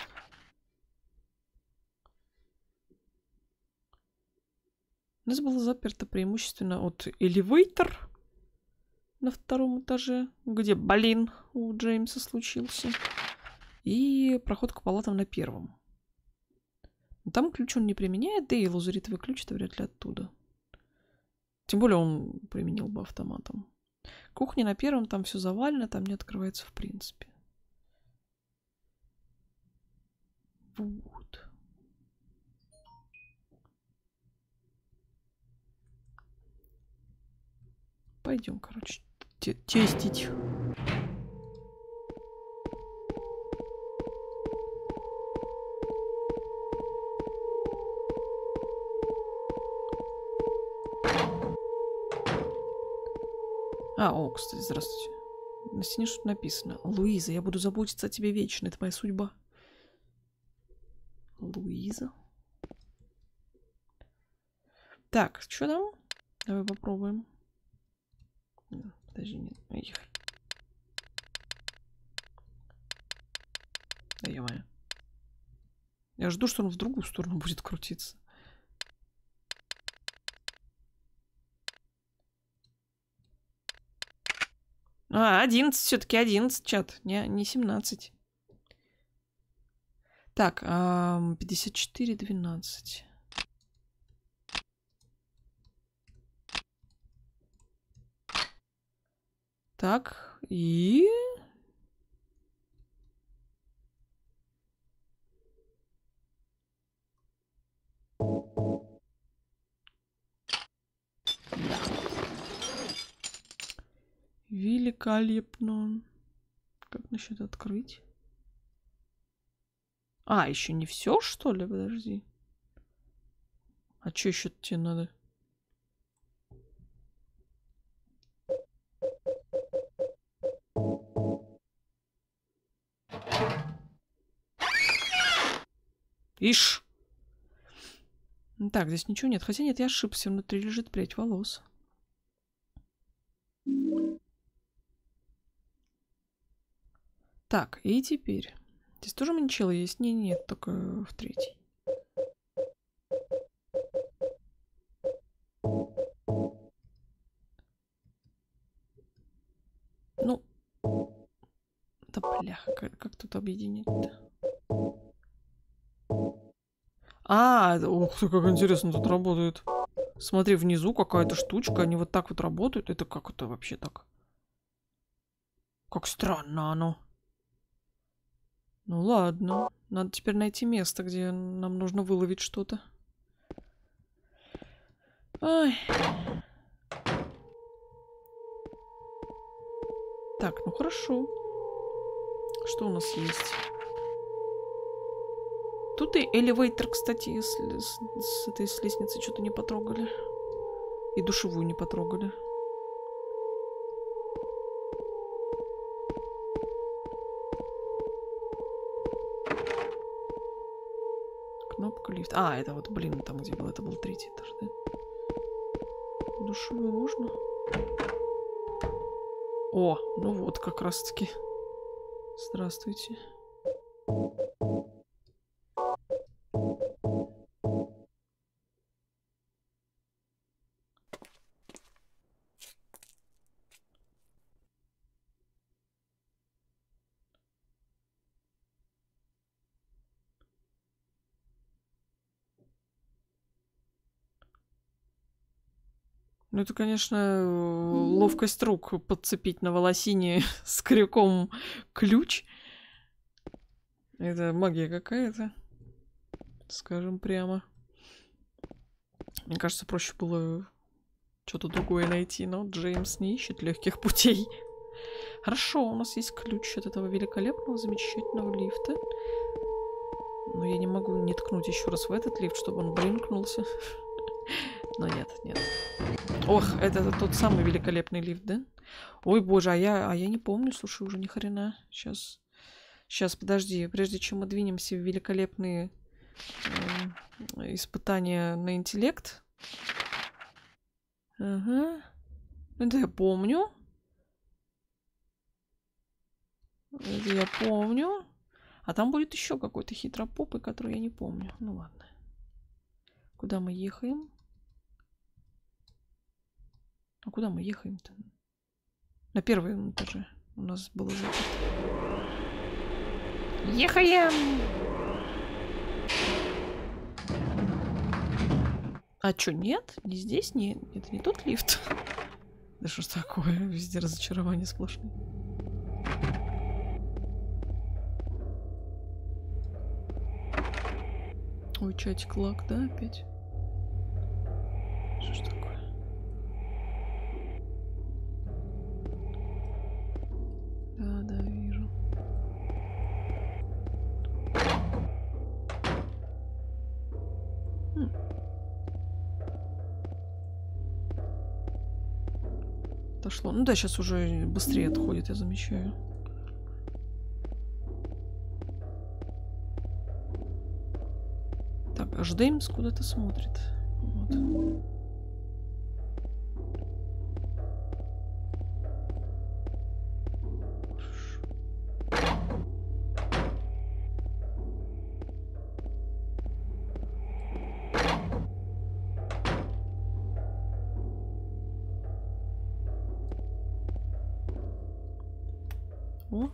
[SPEAKER 1] У нас было заперто преимущественно от элевейтор на втором этаже, где, блин, у Джеймса случился. И проход к палатам на первом. Но там ключ он не применяет, да и лазуритовый ключ это вряд ли оттуда. Тем более он применил бы автоматом. Кухня на первом, там все завалено, там не открывается в принципе. Вот. Пойдем, короче, тестить. О, кстати, здравствуйте. На стене что-то написано. Луиза, я буду заботиться о тебе вечно. Это моя судьба. Луиза. Так, что там? Давай попробуем. Подожди, нет. Эх. Да ё-моё. Я жду, что он в другую сторону будет крутиться. А, 11, все-таки 11, чат. Не 17. Так, 54-12. Так, и... Великолепно. Как насчет открыть? А, еще не все, что ли? Подожди. А что еще тебе надо? Ишь! Так, здесь ничего нет. Хотя нет, я ошибся. Внутри лежит прядь волос. Так, и теперь. Здесь тоже манчелло есть? Нет, только в третий. Ну, да бляха, как тут объединить-то? Ух ты, как интересно тут работает. Смотри, внизу какая-то штучка, они вот так вот работают. Это как это вообще так? Как странно оно. Ну ладно, надо теперь найти место, где нам нужно выловить что-то. Ой. Так, ну хорошо. Что у нас есть? Тут и элевейтор, кстати, если с этой лестницы что-то не потрогали. И душевую не потрогали. Кнопка лифт. Это вот, блин, там где был. Это был третий этаж, да? Душевую можно? О, ну вот как раз-таки. Здравствуйте. Ну, это, конечно, ловкость рук подцепить на волосине с крюком ключ. Это магия какая-то, скажем прямо. Мне кажется, проще было что-то другое найти, но Джеймс не ищет легких путей. Хорошо, у нас есть ключ от этого великолепного, замечательного лифта. Но я не могу не ткнуть еще раз в этот лифт, чтобы он блинкнулся. Но нет. Ох, это тот самый великолепный лифт, да? Ой, боже, а я не помню, слушай, уже ни хрена. Сейчас, подожди. Прежде чем мы двинемся в великолепные испытания на интеллект. Ага. Это я помню. А там будет еще какой-то хитропопый, который я не помню. Ну ладно. Куда мы ехаем? А куда мы ехаем-то? На первом этаже у нас было заперто. Ехаем! А чё, нет? Не здесь? Не, это не тот лифт. Да что ж такое? Везде разочарование сплошное. Ой, чатик лаг, да, опять? Что ж такое? Да, вижу. Отошло. Ну да, сейчас уже быстрее отходит, я замечаю. Так, аж Джеймс куда-то смотрит. Вот. О.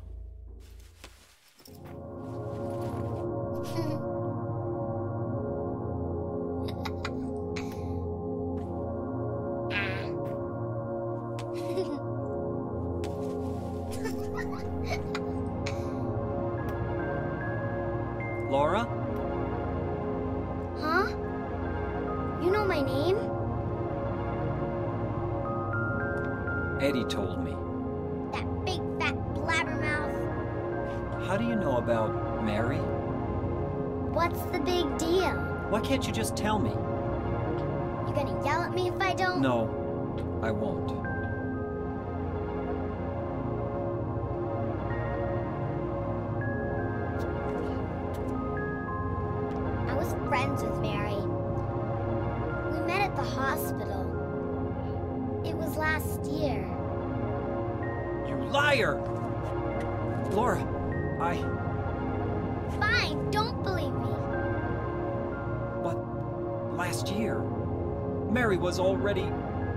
[SPEAKER 2] Laura?
[SPEAKER 4] Huh? You know my name?
[SPEAKER 2] Eddie told me.
[SPEAKER 4] That big fat blabbermouth.
[SPEAKER 2] How do you know about Mary?
[SPEAKER 4] What's the big deal?
[SPEAKER 2] Why can't you just tell me?
[SPEAKER 4] You gonna yell at me if I don't?
[SPEAKER 2] No, I won't.
[SPEAKER 4] I was friends with Mary. We met at the hospital. It was last year.
[SPEAKER 2] You liar! Laura,
[SPEAKER 4] Fine, don't believe me.
[SPEAKER 2] But last year, Mary was already...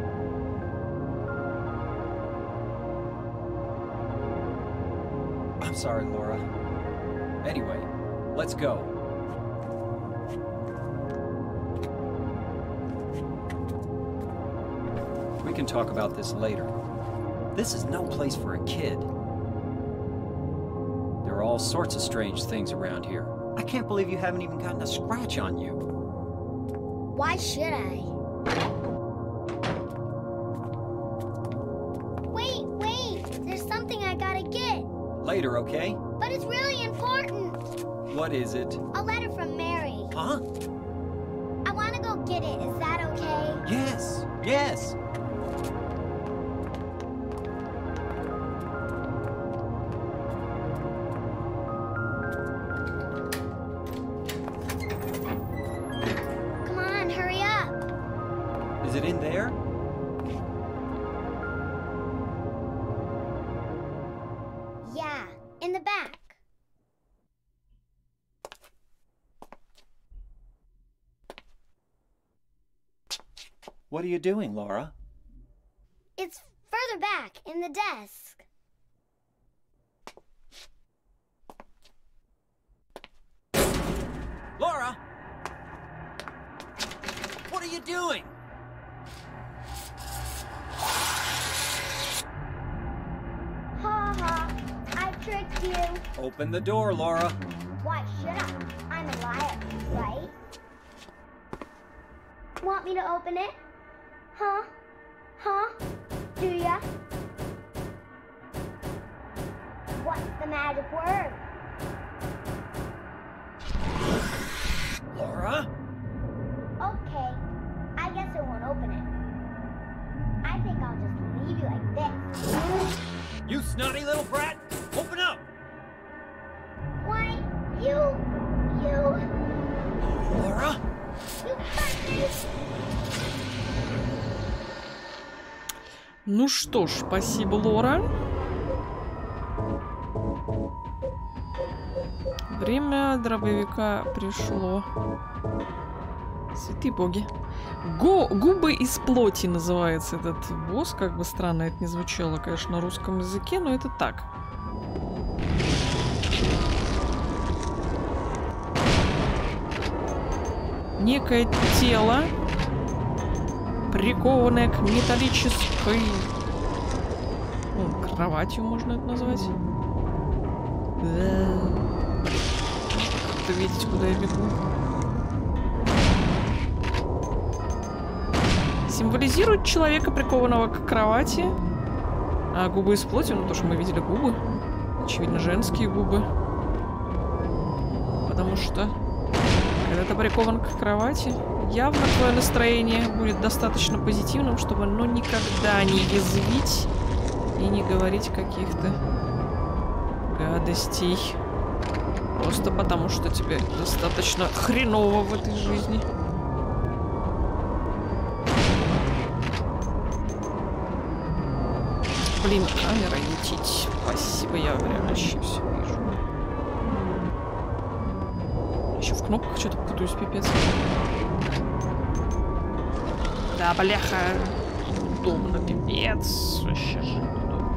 [SPEAKER 2] I'm sorry, Laura. Anyway, let's go. We can talk about this later. This is no place for a kid. There are all sorts of strange things around here. I can't believe you haven't even gotten a scratch on you.
[SPEAKER 4] Why should I? Wait! There's something I gotta get.
[SPEAKER 2] Later, okay?
[SPEAKER 4] But it's really important.
[SPEAKER 2] What is it?
[SPEAKER 4] A letter from Mary.
[SPEAKER 2] Huh?
[SPEAKER 4] I wanna go get it. Is that okay?
[SPEAKER 2] Yes, yes.
[SPEAKER 4] Come on, hurry up.
[SPEAKER 2] Is it in there?
[SPEAKER 4] Yeah, in the back.
[SPEAKER 2] What are you doing, Laura?
[SPEAKER 4] It's further back in the desk.
[SPEAKER 2] Laura! What are you doing?
[SPEAKER 4] Ha ha, I tricked you.
[SPEAKER 2] Open the door, Laura.
[SPEAKER 4] Why should I? I'm a liar, right? Want me to open it? Huh? Do ya? What's the magic word?
[SPEAKER 2] Laura?
[SPEAKER 4] Okay, I guess I won't open it. I think I'll just leave you like this.
[SPEAKER 2] You snotty little brat! Open up!
[SPEAKER 4] Why, you...
[SPEAKER 2] Laura?
[SPEAKER 4] You hurt me!
[SPEAKER 1] Ну что ж, спасибо, Лора. Время дробовика пришло. Святые боги. Губы из плоти называется этот босс. Как бы странно это не звучало, конечно, на русском языке, но это так. Некое тело, прикованное к металлической... кроватью можно это назвать. Как-то видеть, куда я бегу. Символизирует человека, прикованного к кровати. А губы из плоти, ну то, что мы видели губы. Очевидно, женские губы. Потому что, когда ты прикован к кровати, явно твое настроение будет достаточно позитивным, чтобы оно никогда не язвить и не говорить каких-то гадостей. Просто потому, что тебе достаточно хреново в этой жизни. Блин, камера летит. Спасибо, я реально еще все вижу. Еще в кнопках что-то путаюсь, пипец. Да, бляха. Удобно, пипец. Вообще же удобно.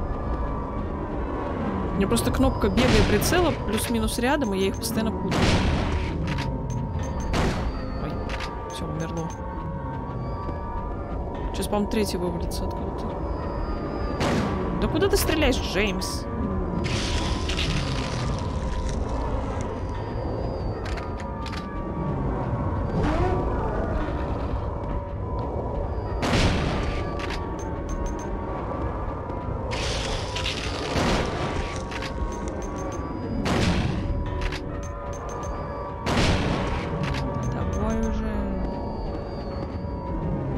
[SPEAKER 1] У меня просто кнопка бега и прицела плюс-минус рядом, и я их постоянно путаю. Ой, все, умерло. Сейчас, по-моему, третий вывалится откуда-то. Да куда ты стреляешь, Джеймс? Давай уже.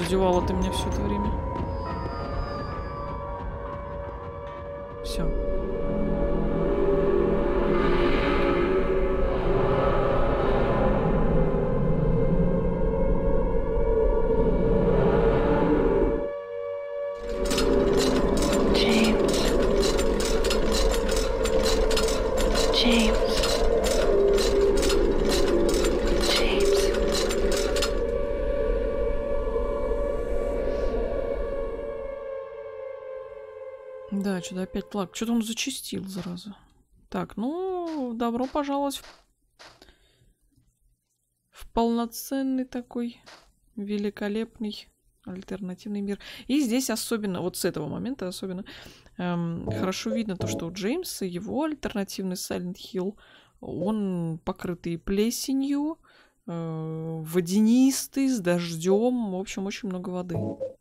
[SPEAKER 1] раздевала ты меня все это время. Все. Да, что-то опять плак. Что-то он зачастил, зараза. Так, ну, добро пожаловать в полноценный такой великолепный альтернативный мир. И здесь особенно, вот с этого момента особенно хорошо видно то, что у Джеймса его альтернативный Silent Hill, он покрытый плесенью, водянистый, с дождем, в общем, очень много воды.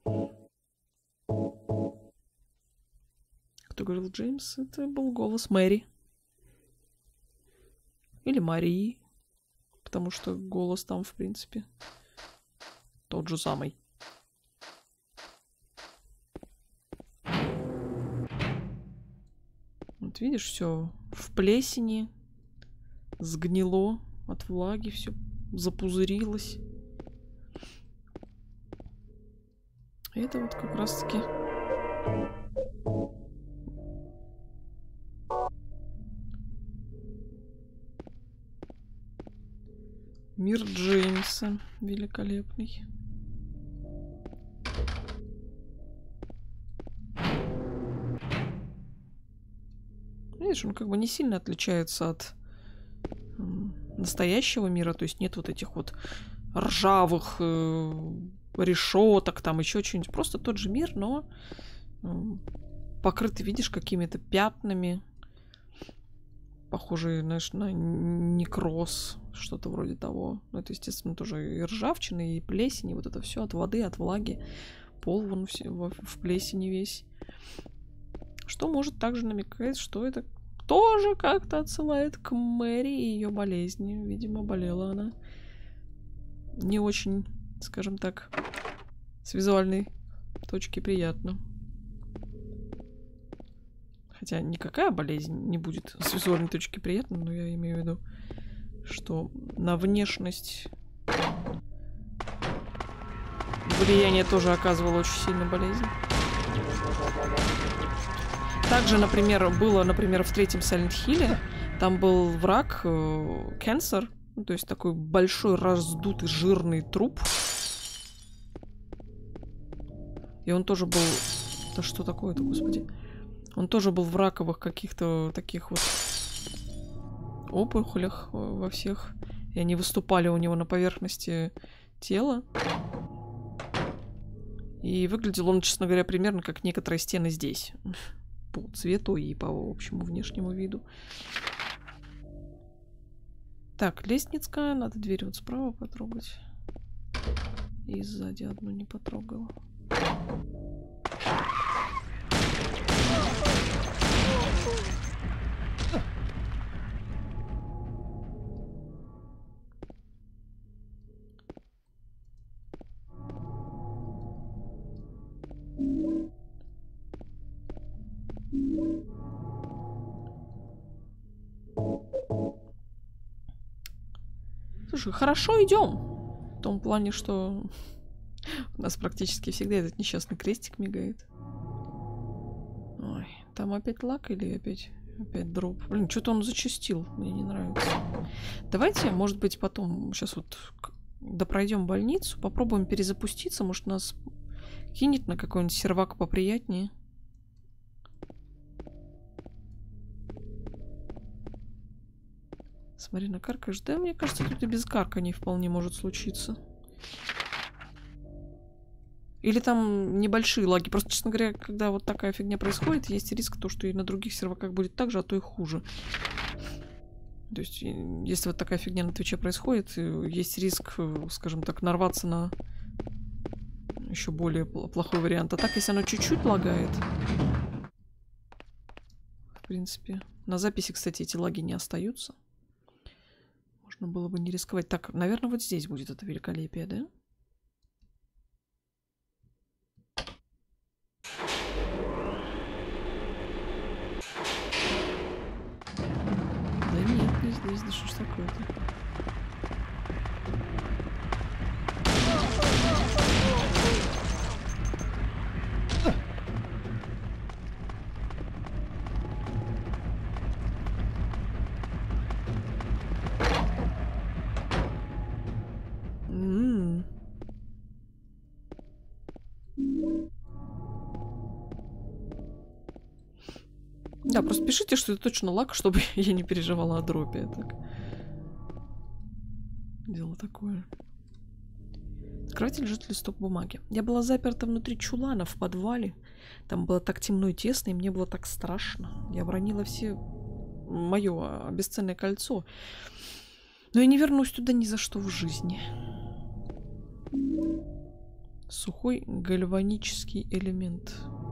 [SPEAKER 1] Кто говорил Джеймс? Это был голос Мэри. Или Марии. Потому что голос там, в принципе, тот же самый. Вот видишь, все в плесени, сгнило от влаги, все запузырилось. И это вот как раз-таки мир Джеймса великолепный. Видишь, он как бы не сильно отличается от настоящего мира, то есть нет вот этих вот ржавых решеток, там еще что-нибудь. Просто тот же мир, но покрытый, видишь, какими-то пятнами, похожие, знаешь, на некроз, что-то вроде того. Ну, это, естественно, тоже и ржавчина, и плесень, и вот это все от воды, от влаги. Пол вон в плесени весь. Что может также намекать, что это тоже как-то отсылает к Мэри и ее болезни. Видимо, болела она не очень, скажем так, с визуальной точки приятно. Хотя никакая болезнь не будет с визуальной точки приятна, но я имею в виду, что на внешность влияние тоже оказывало очень сильно болезнь. Также, например, было, например, в третьем Silent Hill'е, там был враг Cancer, ну, то есть такой большой раздутый жирный труп. И он тоже был... Да что такое-то, господи? Он тоже был в раковых каких-то таких вот опухолях во всех. И они выступали у него на поверхности тела. И выглядел он, честно говоря, примерно как некоторые стены здесь. По цвету и по общему внешнему виду. Так, лестница. Надо дверь вот справа потрогать. И сзади одну не потрогала. Слушай, хорошо идем. В том плане, что у нас практически всегда этот несчастный крестик мигает. Ой, там опять лак или опять дроп? Блин, что-то он зачастил. Мне не нравится. Давайте, может быть, потом сейчас вот допройдем больницу, попробуем перезапуститься. Может, нас кинет на какой-нибудь сервак поприятнее. Смотри, накаркаешь. Да, мне кажется, тут и без карканий вполне может случиться. Или там небольшие лаги. Просто, честно говоря, когда вот такая фигня происходит, есть риск, то, что и на других серваках будет так же, а то и хуже. То есть, если вот такая фигня на Твиче происходит, есть риск, скажем так, нарваться на еще более плохой вариант. А так, если оно чуть-чуть лагает, в принципе. На записи, кстати, эти лаги не остаются. Можно было бы не рисковать. Так, наверное, вот здесь будет это великолепие, да? Да, просто пишите, что это точно лак, чтобы я не переживала о дропе. Так. Дело такое. В кровати лежит листок бумаги. Я была заперта внутри чулана в подвале. Там было так темно и тесно, и мне было так страшно. Я обронила мое бесценное кольцо. Но я не вернусь туда ни за что в жизни. Сухой гальванический элемент.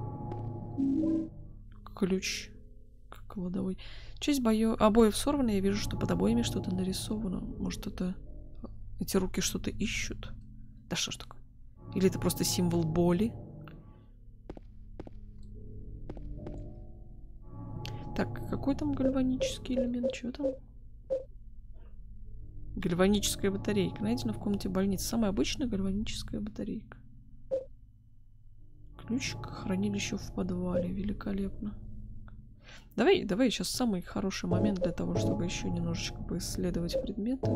[SPEAKER 1] Ключ к кладовой. Часть обоев сорвана, я вижу, что под обоями что-то нарисовано. Может, эти руки что-то ищут? Да что ж такое? Или это просто символ боли? Так, какой там гальванический элемент? Что там? Гальваническая батарейка. Найдена в комнате больницы. Самая обычная гальваническая батарейка. Ключ к хранилищу в подвале. Великолепно. Давай сейчас самый хороший момент для того, чтобы еще немножечко поисследовать предметы.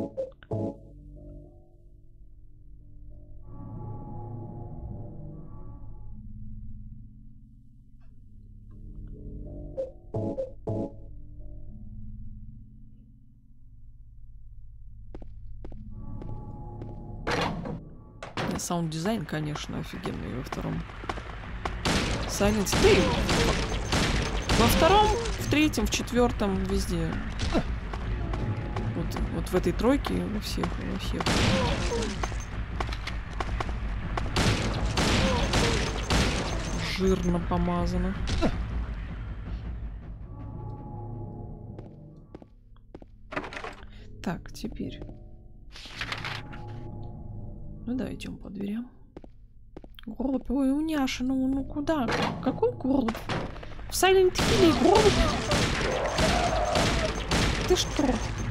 [SPEAKER 1] Саунд-дизайн, конечно, офигенный во втором. Silence. Во втором, в третьем, в четвертом, везде. Вот в этой тройке, во всех. Жирно помазано. Так, теперь. Ну да, идем по дверям. Голубь, ой, уняша, ну куда? Какой голубь? В Silent Hill голубь? Ты что?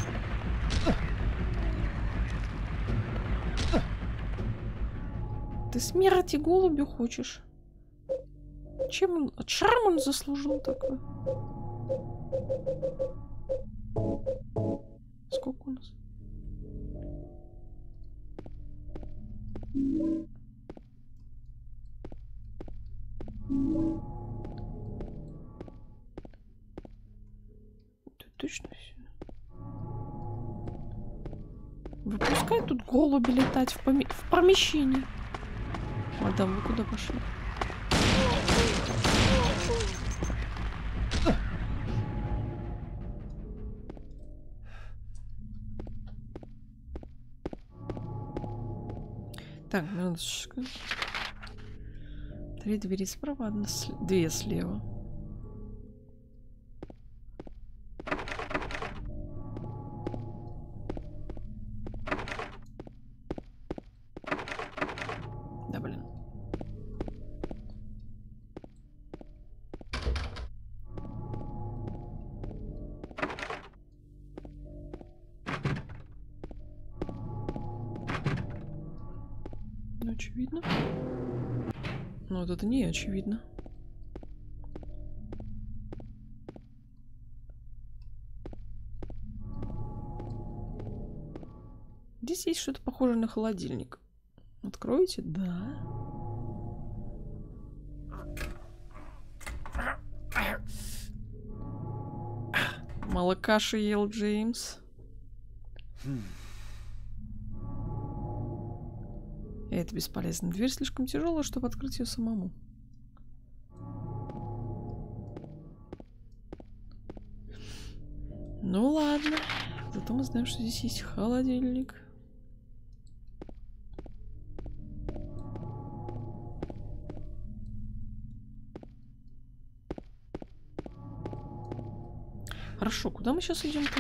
[SPEAKER 1] Ты смерти голубю хочешь? Чем он заслужил такой? Сколько у нас? Тут точно все. Выпускай тут голуби летать в помещении. Мадам, вы куда пошли? Так, минуточку. 3 двери справа, 2 слева. Да, блин. Ну, очевидно. Но вот это не очевидно. Здесь есть что-то похожее на холодильник. Откроете? Да. Мало каши ел Джеймс. Это бесполезно. Дверь слишком тяжелая, чтобы открыть ее самому. Ну ладно. Зато мы знаем, что здесь есть холодильник. Хорошо, куда мы сейчас идем-то?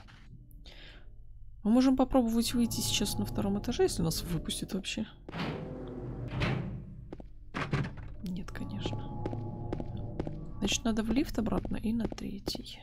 [SPEAKER 1] Мы можем попробовать выйти сейчас на 2-м этаже, если нас выпустят вообще. Нет, конечно. Значит, надо в лифт обратно и на 3-й.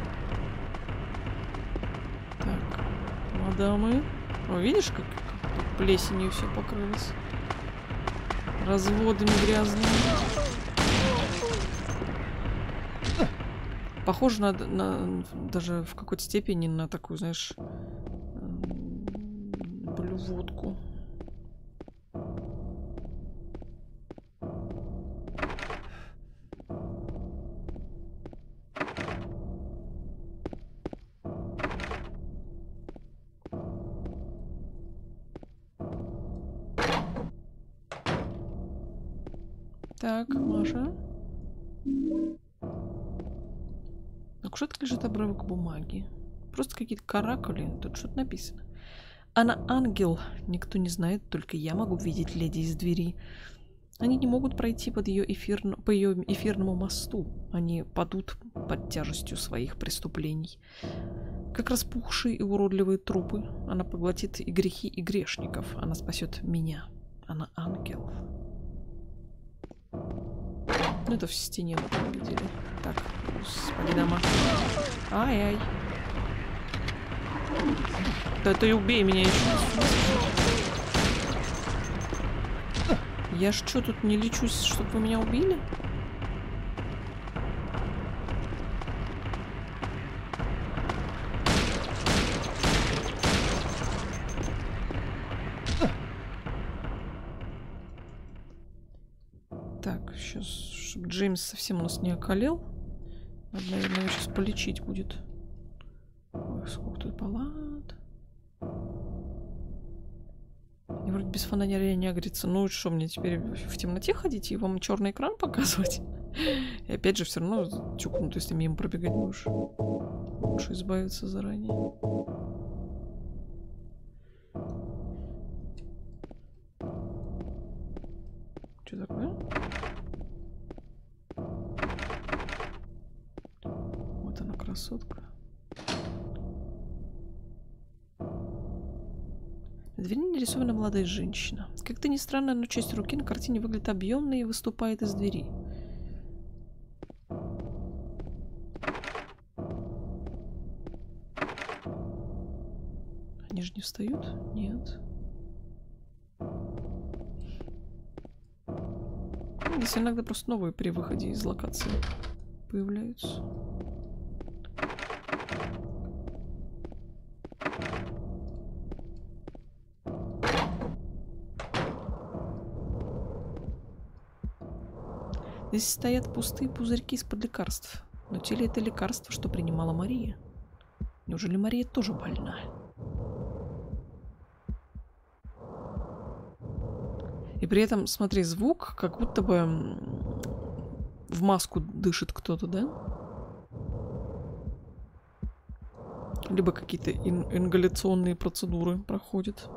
[SPEAKER 1] Дамы. О, видишь, как Плесенью все покрылось. Разводами грязными. Похоже на даже в какой-то степени на такую, знаешь, блювотку. Так, Маша. На кушетке лежит обрывок бумаги. Просто какие-то каракули. Тут что-то написано. Она ангел. Никто не знает, только я могу видеть леди из двери. Они не могут пройти по ее эфирному мосту. Они падут под тяжестью своих преступлений. Как распухшие и уродливые трупы. Она поглотит и грехи, и грешников. Она спасет меня. Она ангел. Ну, это в стене мы там видели. Так, господи, дома. Ай-ай. Да ты убей меня еще. Я ж что, тут не лечусь, чтобы вы меня убили? Так, сейчас, чтобы Джеймс совсем у нас не околел. Надо, наверное, его сейчас полечить будет. Ой, сколько тут палат. И вроде без фонаря не агрится. Ну что, мне теперь в темноте ходить и вам черный экран показывать? И опять же, все равно чукнут, если мимо пробегать будешь. Лучше избавиться заранее. Что такое? Вот она, красотка. На двери нарисована молодая женщина. Как-то ни странно, но часть руки на картине выглядит объемной и выступает из двери. Они же не встают? Нет. Здесь иногда просто новые при выходе из локации появляются. Здесь стоят пустые пузырьки из-под лекарств. Но те ли это лекарство, что принимала Мария? Неужели Мария тоже больна? И при этом, смотри, звук, как будто бы в маску дышит кто-то, да? Либо какие-то ингаляционные процедуры проходят.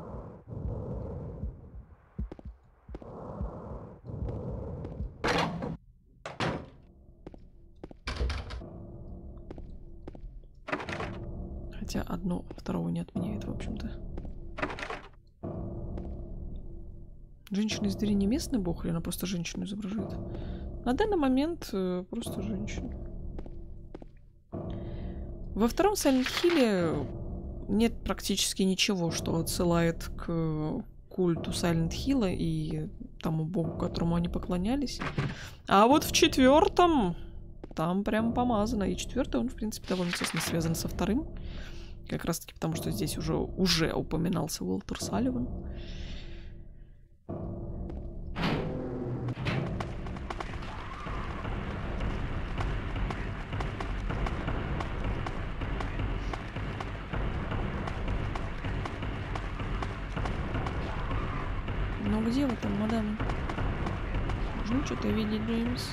[SPEAKER 1] Хотя одно второго не отменяет, в общем-то. Женщина из двери не местный бог, или она просто женщину изображает? На данный момент просто женщина. Во втором Silent Hill'е нет практически ничего, что отсылает к культу Silent Hill'а и тому богу, которому они поклонялись. А вот в четвертом там прям помазано. И четвертый, он, в принципе, довольно тесно связан со вторым. Как раз таки потому, что здесь уже упоминался Уолтер Салливан. Ну где вы там, мадам? Можно что-то видеть, Джеймс?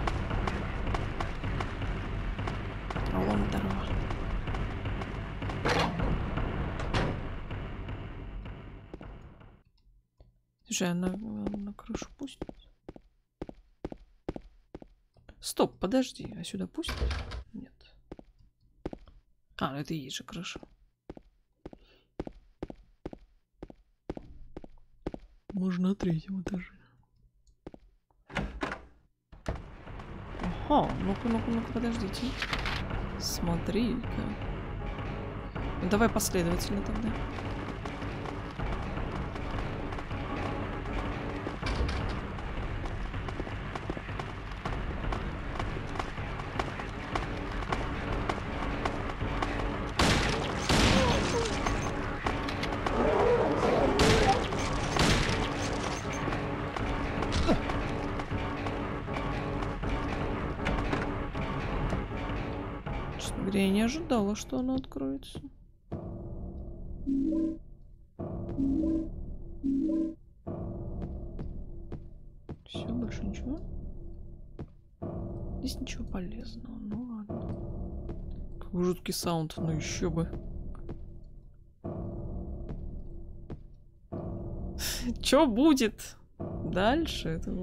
[SPEAKER 1] А вон дорога. Слушай, она на крышу пустит? Стоп, подожди, а сюда пустит? Нет. А, ну это и есть же крыша. Можно на третьем этаже. Ага, ну-ка, подождите. Смотри-ка. Ну, давай последовательно тогда. Честно говоря, я не ожидала, что оно откроется. Все, больше ничего. Здесь ничего полезного. Ну ладно. Какой жуткий саунд, ну еще бы. Чё будет дальше? Это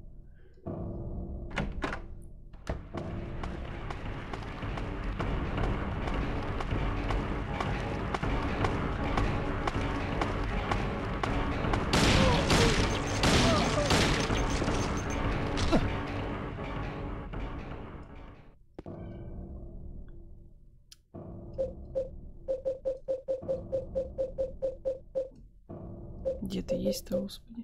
[SPEAKER 1] где-то есть-то, господи.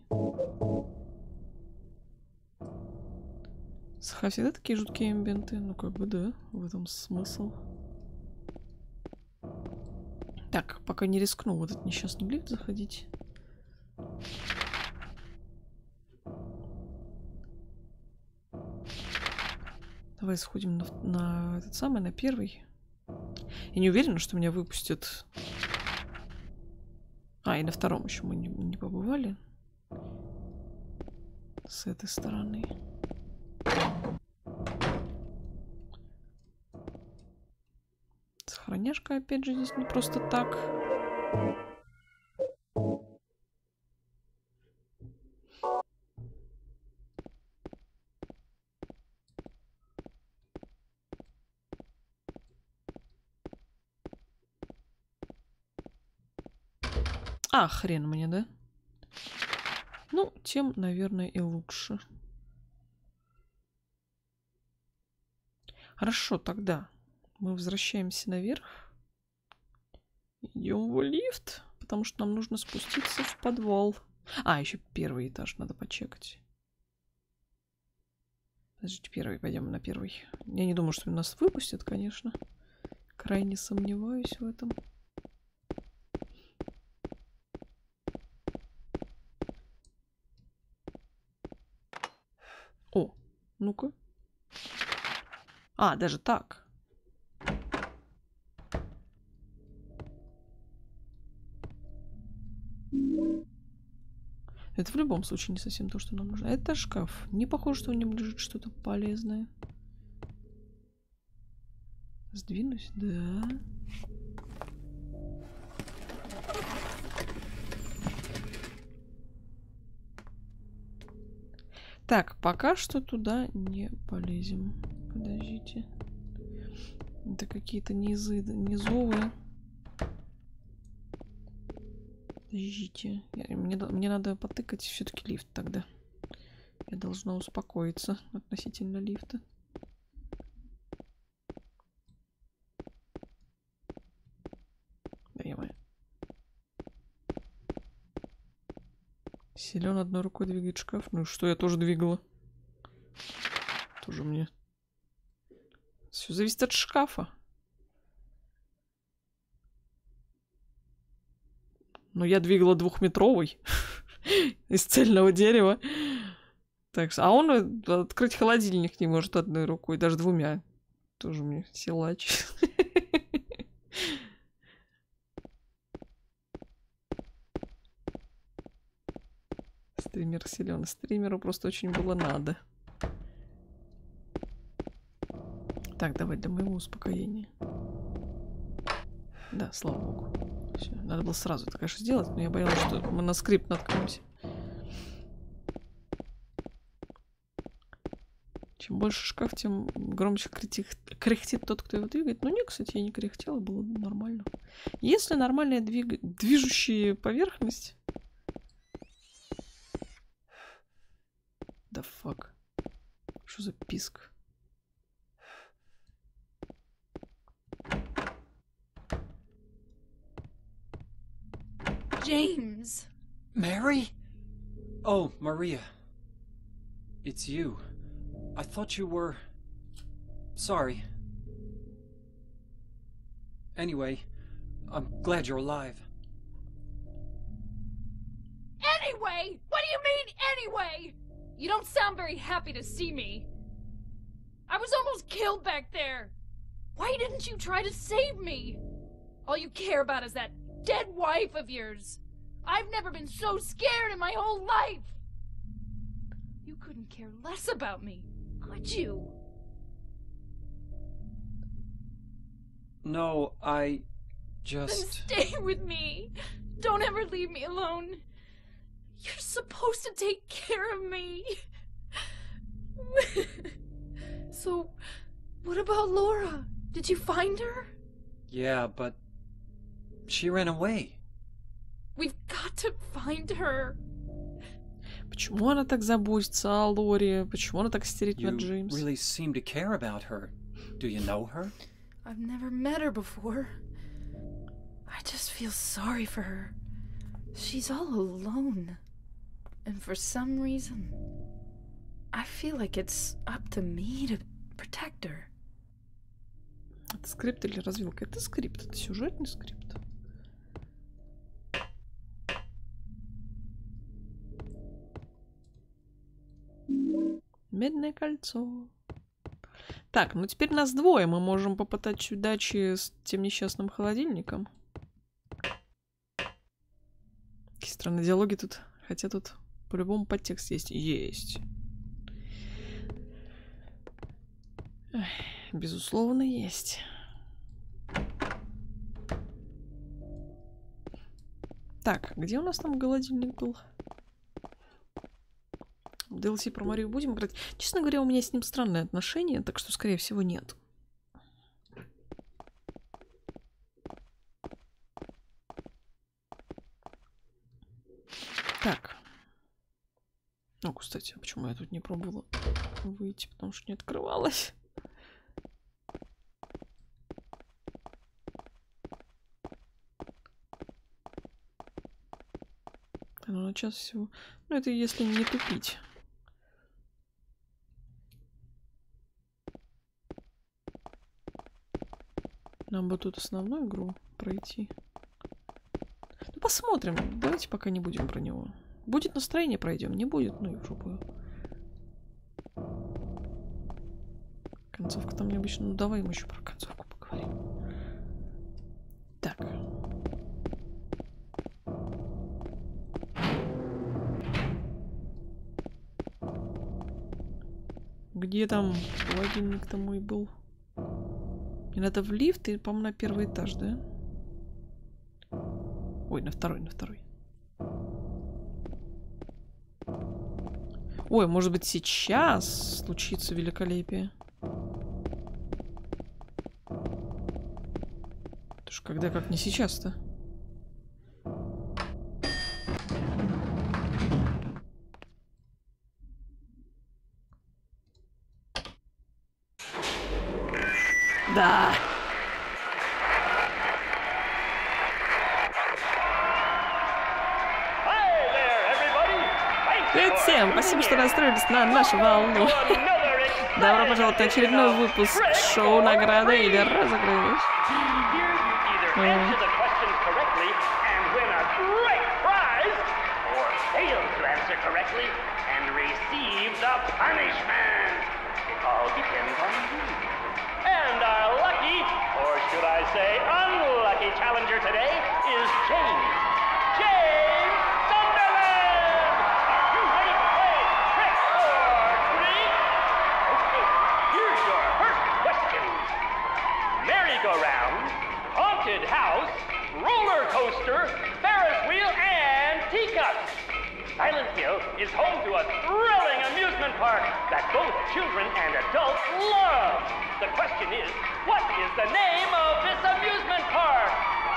[SPEAKER 1] Саха всегда такие жуткие амбиенты. Ну, как бы, да, в этом смысл. Так, пока не рискну в этот несчастный лифт заходить. Давай сходим на этот самый, на первый. Я не уверена, что меня выпустят. А, и на втором еще мы не побывали. С этой стороны. Сохраняшка, опять же, здесь не просто так. А, хрен мне, да? Ну, тем, наверное, и лучше. Хорошо, тогда мы возвращаемся наверх. Идем в лифт, потому что нам нужно спуститься в подвал. А, еще первый этаж надо почекать. Подождите, первый, пойдем на первый. Я не думаю, что нас выпустят, конечно. Крайне сомневаюсь в этом. О, ну-ка. А, даже так. Это в любом случае не совсем то, что нам нужно. Это шкаф. Не похоже, что в нем лежит что-то полезное. Сдвинусь, да. Так, пока что туда не полезем. Подождите. Это какие-то низовые. Подождите. Мне надо потыкать все-таки лифт тогда. Я должна успокоиться относительно лифта. Да я-моё. Силен одной рукой двигать шкаф. Ну что, я тоже двигала. Тоже мне. Все зависит от шкафа. Но я двигала 2-метровый из цельного дерева. Так что, а он открыть холодильник не может одной рукой, даже 2. Тоже мне силач. Стример силен. Стримеру просто очень было надо. Так, давай для моего успокоения. Да, слава богу. Всё. Надо было сразу это, конечно, сделать, но я боялась, что мы на скрипт наткнемся. Чем больше шкаф, тем громче кряхтит тот, кто его двигает. Ну, нет, кстати, я не кряхтела, было нормально. Если нормальная движущая поверхность... Да фак. Что за писк?
[SPEAKER 3] James!
[SPEAKER 2] Mary? Oh, Maria. It's you. I thought you were... Sorry. Anyway, I'm glad you're alive.
[SPEAKER 3] Anyway! What do you mean, anyway? You don't sound very happy to see me. I was almost killed back there. Why didn't you try to save me? All you care about is that dead wife of yours. I've never been so scared in my whole life. You couldn't care less about me, could you?
[SPEAKER 2] No, I
[SPEAKER 3] Then
[SPEAKER 2] just...
[SPEAKER 3] stay with me. Don't ever leave me alone. You're supposed to take care of me. So, what about Laura? Did you find her?
[SPEAKER 2] Yeah, but... she ran away.
[SPEAKER 3] We've got to find her.
[SPEAKER 1] Почему она так заботится о Лоре? Почему она так истерит на
[SPEAKER 2] You
[SPEAKER 1] Джеймс?
[SPEAKER 2] really seem to care about her. Do you know her?
[SPEAKER 3] I've never met her before. I just feel sorry for her. She's all alone. And for some reason, I feel like it's up to me to protect her.
[SPEAKER 1] Это скрипт или развилка? Это скрипт, это сюжетный скрипт. Медное кольцо. Так, ну теперь нас двое. Мы можем попытать удачи с тем несчастным холодильником. Какие странные диалоги тут. Хотя тут по-любому подтекст есть. Есть. Эх, безусловно, есть. Так, где у нас там холодильник был? В DLC про Марию будем играть? Честно говоря, у меня с ним странные отношения, так что, скорее всего, нет. Так. Ну, кстати, а почему я тут не пробовала выйти? Потому что не открывалась. Ну, на час всего. Ну, это если не тупить. Нам бы тут основную игру пройти. Ну, посмотрим. Давайте пока не будем про него. Будет настроение, пройдем. Не будет, ну и в жопу. Концовка там необычно. Ну, давай мы еще про концовку поговорим. Так. Где там холодильник-то мой был? Мне надо в лифт и, по-моему, на первый этаж, да? Ой, на второй, на второй. Ой, может быть, сейчас случится великолепие. Это ж когда, как не сейчас-то? Да. Привет всем! Спасибо, что настроились на нашу волну. Добро пожаловать на очередной выпуск шоу «Награда» или «Розыгрыш».
[SPEAKER 5] And our lucky, or should I say unlucky challenger today is James. James Sunderland! Are you ready to play trick or treat? Okay, here's your first question. Merry-go-round, haunted house, roller coaster, Ferris wheel, and teacups. Silent Hill is home to a thrilling amusement park that both children and adults love. The question is, what is the name of this amusement park?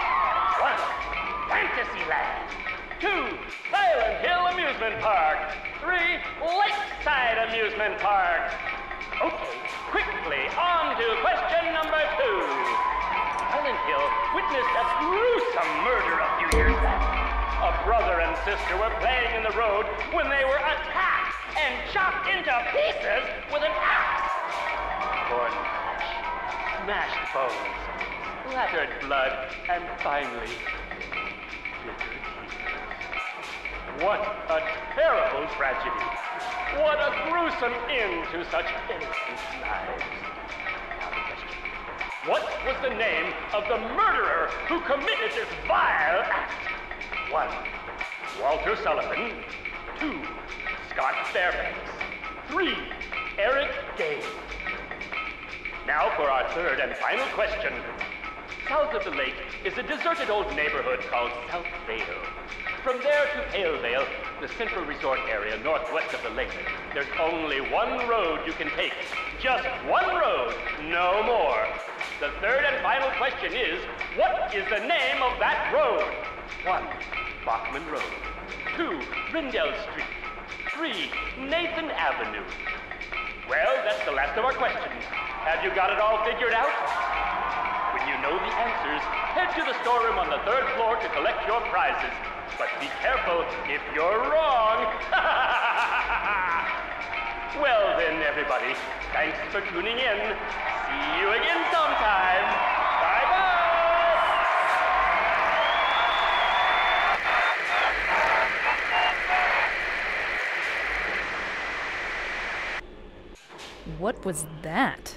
[SPEAKER 5] 1. Fantasyland. 2. Silent Hill Amusement Park. 3. Lakeside Amusement Park. Okay, quickly on to question number 2. Silent Hill witnessed a gruesome murder a few years back. A brother and sister were playing in the road when they were attacked and chopped into pieces with an axe. Torn flesh, smashed bones, splattered blood, and finally, bitter tears. What a terrible tragedy. What a gruesome end to such innocent lives. Now the question. What was the name of the murderer who committed this vile act? 1. Walter Sullivan. 2. Scott Fairbanks. 3. Eric Gaines. Now for our third and final question. South of the lake is a deserted old neighborhood called South Vale. From there to Palevale, the central resort area northwest of the lake, there's only one road you can take. Just one road, no more. The third and final question is, what is the name of that road? 1. Bachman Road. 2. Rindell Street. 3. Nathan Avenue. Well, that's the last of our questions. Have you got it all figured out? When you know the answers, head to the storeroom on the 3rd floor to collect your prizes. But be careful if you're wrong. Well then, everybody, thanks for tuning in. See you again sometime. Bye-bye.
[SPEAKER 3] What was that?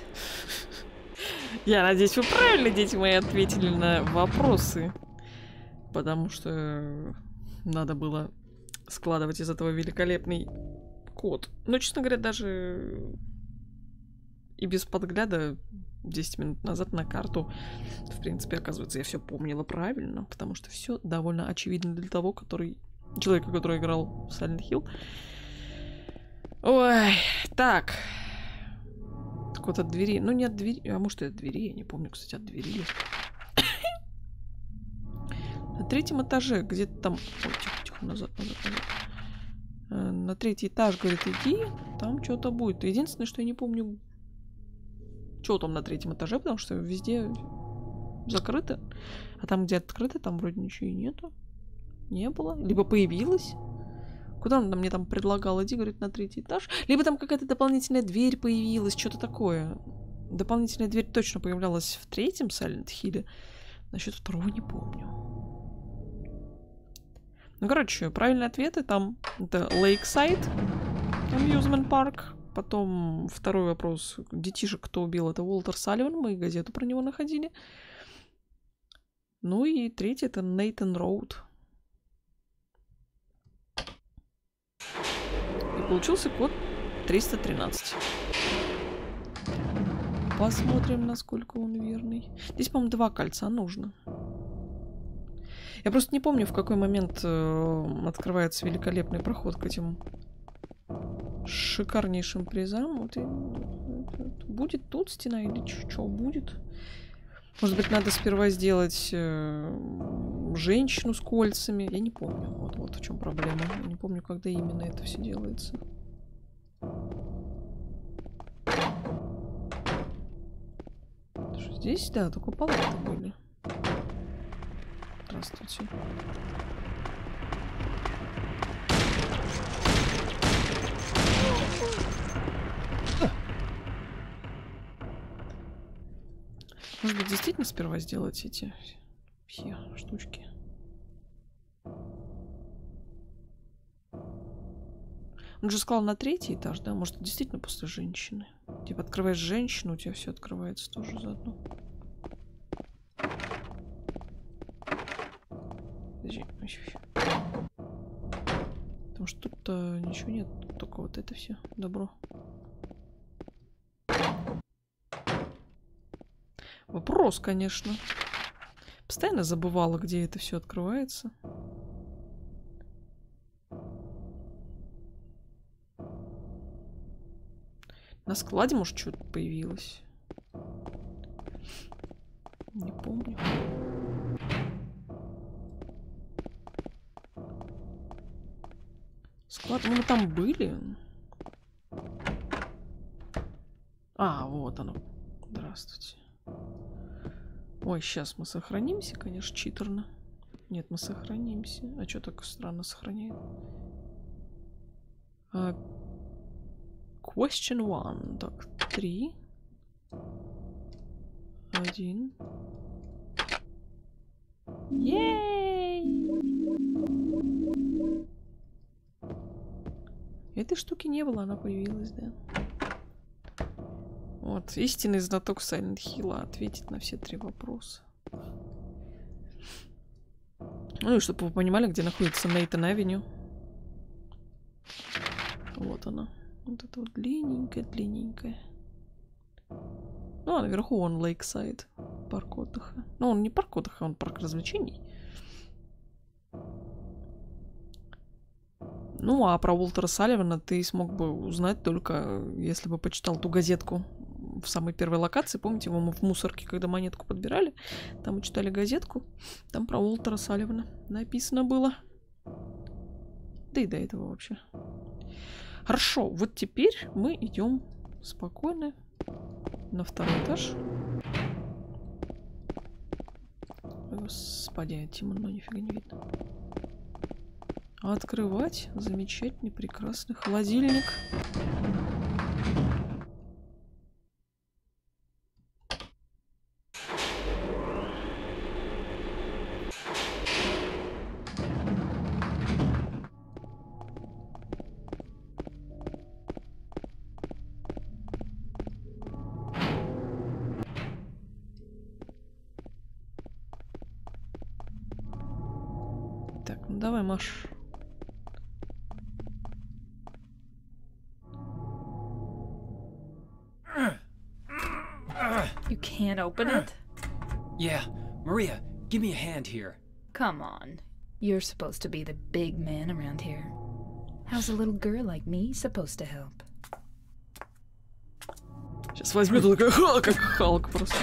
[SPEAKER 1] Я надеюсь, вы правильно, дети мои, ответили на вопросы. Потому что надо было складывать из этого великолепный код. Но, честно говоря, даже и без подгляда 10 минут назад на карту, в принципе, оказывается, я все помнила правильно, потому что все довольно очевидно для того, человека, который играл в Silent Hill. Ой, так. Так вот от двери. Ну, не от двери. А может, и от двери. Я не помню, кстати, от двери. На 3-м этаже, где-то там... Ой, тихо, назад. На 3-й этаж, говорит, иди, там что-то будет. Единственное, что я не помню, что там на 3-м этаже, потому что везде закрыто. А там, где открыто, там вроде ничего и нету. Не было. Либо появилось. Куда он мне там предлагал? Иди, говорит, на 3-й этаж. Либо там какая-то дополнительная дверь появилась, что-то такое. Дополнительная дверь точно появлялась в 3-м Silent Hill'е. Насчет 2-го не помню. Ну, короче, правильные ответы там. Это Lakeside Amusement Park. Потом второй вопрос. Детишек, кто убил? Это Уолтер Салливан. Мы газету про него находили. Ну и 3-й это Нейтан Роуд. И получился код 313. Посмотрим, насколько он верный. Здесь, по-моему, 2 кольца нужно. Я просто не помню, в какой момент открывается великолепный проход к этим шикарнейшим призам. Вот будет тут стена или что будет? Может быть, надо сперва сделать женщину с кольцами. Я не помню. Вот в чем проблема. Я не помню, когда именно это все делается. Здесь, да, только палаты были. Здравствуйте. Может быть, действительно сперва сделать эти все штучки? Он же сказал на 3-й этаж, да? Может, действительно после женщины. Типа, открываешь женщину, у тебя все открывается тоже заодно. Подожди. Потому что тут-то ничего нет. Только вот это все добро. Вопрос, конечно. Постоянно забывала, где это все открывается. На складе, может, что-то появилось. Не помню. Склад, ну мы там были. А, вот оно. Здравствуйте. Ой, сейчас мы сохранимся, конечно, читерно. Нет, мы сохранимся. А что так странно сохраняет? Question 1. Так, 3. 1. Ей! Этой штуки не было, она появилась, да. Вот, истинный знаток Silent Hill ответит на все 3 вопроса. Ну и чтобы вы понимали, где находится Нейтан Авеню. Вот она. Вот это вот длинненькая. Ну, а наверху он Лейксайд. Парк отдыха. Ну, он не парк отдыха, он парк развлечений. Ну, а про Уолтера Салливана ты смог бы узнать только, если бы почитал ту газетку в самой первой локации. Помните, мы в мусорке, когда монетку подбирали, там мы читали газетку, там про Уолтера Салливана написано было. Да и до этого вообще. Хорошо, вот теперь мы идем спокойно на 2-й этаж. Господи, темно, нифига не видно. Открывать замечательный, прекрасный холодильник. Так, ну давай, Маш.
[SPEAKER 3] You can't open it?
[SPEAKER 2] Yeah, Maria, give me a hand here.
[SPEAKER 3] Come on. You're supposed to be the big man around here. How's a little girl like me supposed to help?
[SPEAKER 1] Сейчас возьмет он такой, как Халк просто.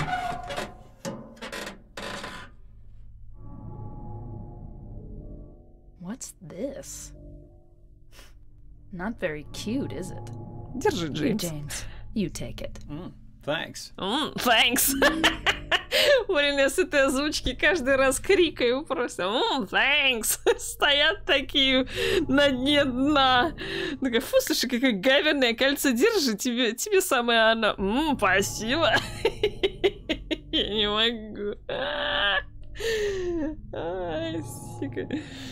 [SPEAKER 3] What's this? Not very cute, is it?
[SPEAKER 1] Держи,
[SPEAKER 3] Here,
[SPEAKER 1] Джеймс.
[SPEAKER 3] James, you take it.
[SPEAKER 2] Thanks.
[SPEAKER 1] Thanks. Блин, я с этой озвучки каждый раз крикаю просто. Thanks. Стоят такие на дне дна. Такая, фу, слушай, какое говенное кольцо, держи, тебе самое оно. Спасибо. Я не могу. Ай, сука.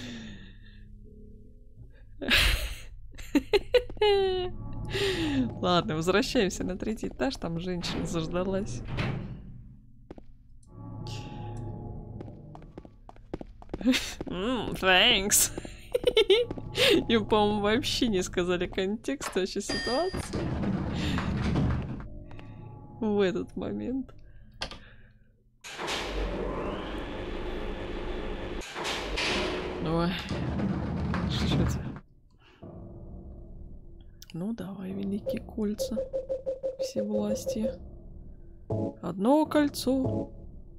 [SPEAKER 1] Ладно, возвращаемся на 3-й этаж, там женщина заждалась. Thanks. Им, по-моему, вообще не сказали контекст вообще ситуации в этот момент. Ой, что это? Ну давай, великие кольца. Все власти. Одно кольцо.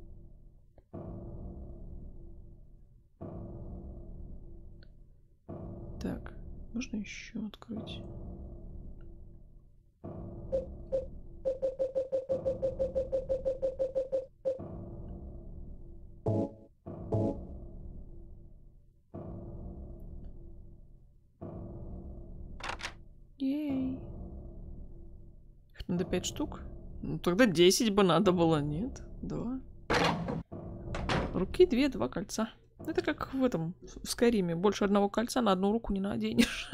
[SPEAKER 1] Так, можно еще открыть? Ей. Их надо 5 штук? Ну тогда 10 бы надо было, нет? 2. Руки 2, 2 кольца. Это как в этом, в Скайриме. Больше одного кольца на одну руку не наденешь.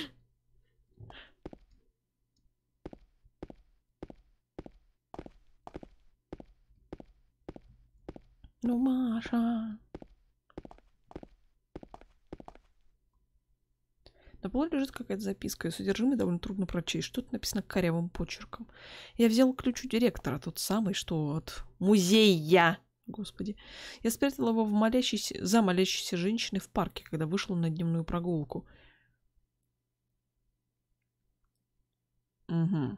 [SPEAKER 1] Ну, Маша. На полу лежит какая-то записка, и содержимое довольно трудно прочесть. Что-то написано корявым почерком. Я взял ключ у директора, тот самый, что от музея. Господи. Я спрятала его за молящейся женщиной в парке, когда вышла на дневную прогулку. Угу.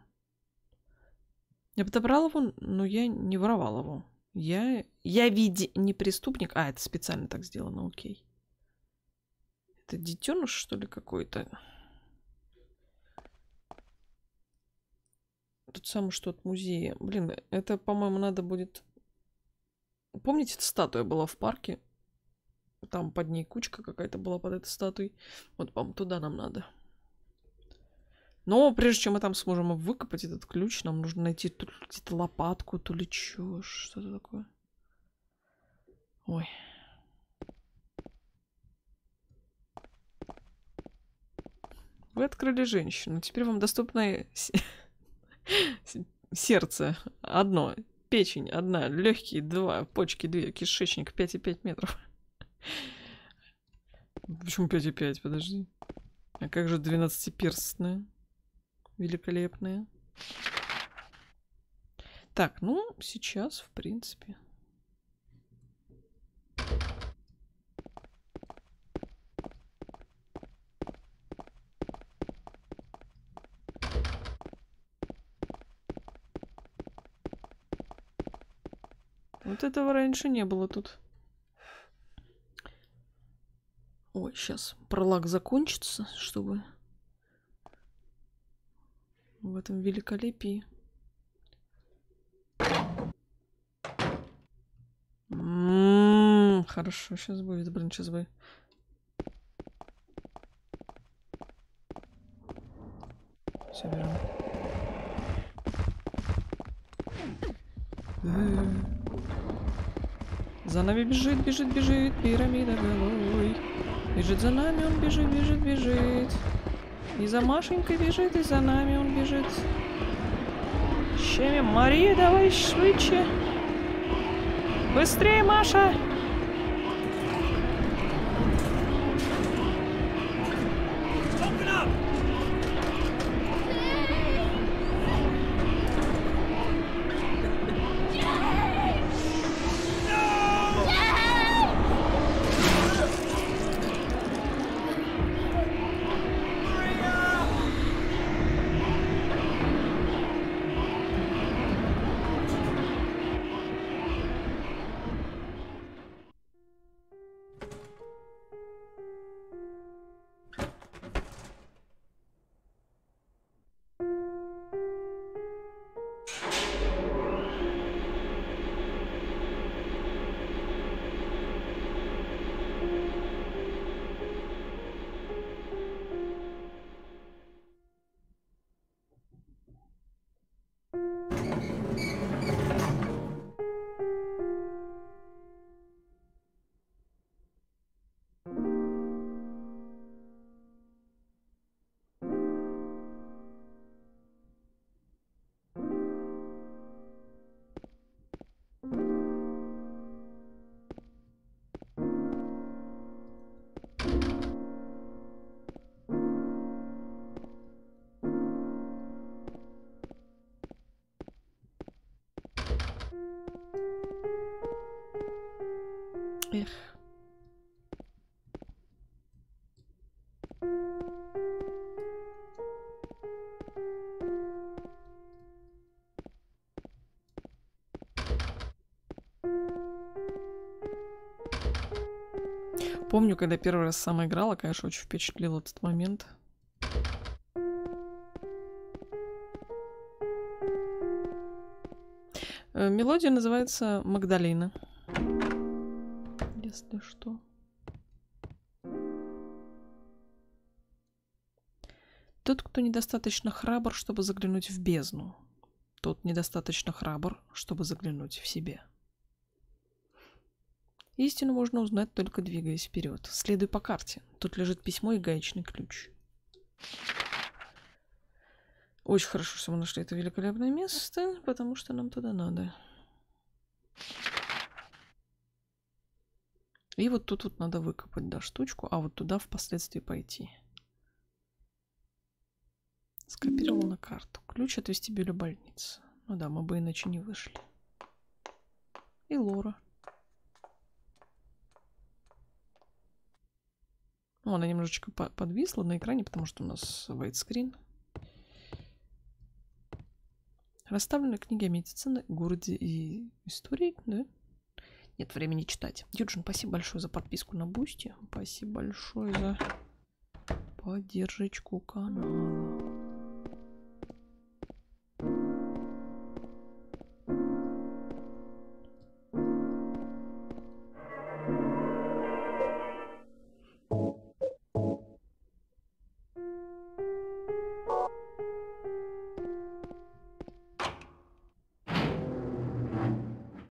[SPEAKER 1] Я подобрала его, но я не воровала его. Я ведь не преступник. А, это специально так сделано, окей. Это детеныш, что ли, какой-то? Тот самый, что от музея. Блин, это, по-моему, надо будет... Помните, эта статуя была в парке? Там под ней кучка какая-то была под этой статуей. Вот, по-моему, туда нам надо. Но прежде чем мы там сможем выкопать этот ключ, нам нужно найти то ли где-то лопатку, то ли что-то такое. Ой. Вы открыли женщину. Теперь вам доступны Сердце 1, печень 1, легкие 2, почки 2, кишечник 5,5 метров. Почему 5,5? Подожди. А как же 12-перстная? Великолепная. Так, ну, сейчас, в принципе. Вот этого раньше не было тут. Ой, сейчас пролаг закончится, чтобы в этом великолепии. Хорошо, сейчас будет, блин, сейчас бы. Все берем. За нами бежит, бежит, бежит пирамида головой. Бежит за нами, он бежит, бежит, бежит. И за Машенькой бежит, и за нами он бежит. Щемим. Мария, давай швидше. Быстрее, Маша! Эх. Помню, когда первый раз сама играла, конечно, очень впечатлил этот момент. Мелодия называется «Магдалина». Если что. Тот, кто недостаточно храбр, чтобы заглянуть в бездну. Тот недостаточно храбр, чтобы заглянуть в себя. Истину можно узнать, только двигаясь вперед. Следуй по карте. Тут лежит письмо и гаечный ключ. Очень хорошо, что мы нашли это великолепное место, потому что нам туда надо. И вот тут вот надо выкопать, да, штучку, а вот туда впоследствии пойти. Скопировал на карту. Ключ от вестибюля больницы. Ну да, мы бы иначе не вышли. И Лора. Ну, она немножечко подвисла на экране, потому что у нас вайтскрин. Расставлены книги о медицине, городе и истории, да? Нет времени читать. Юджин, спасибо большое за подписку на Бусти. Спасибо большое за поддержку канала.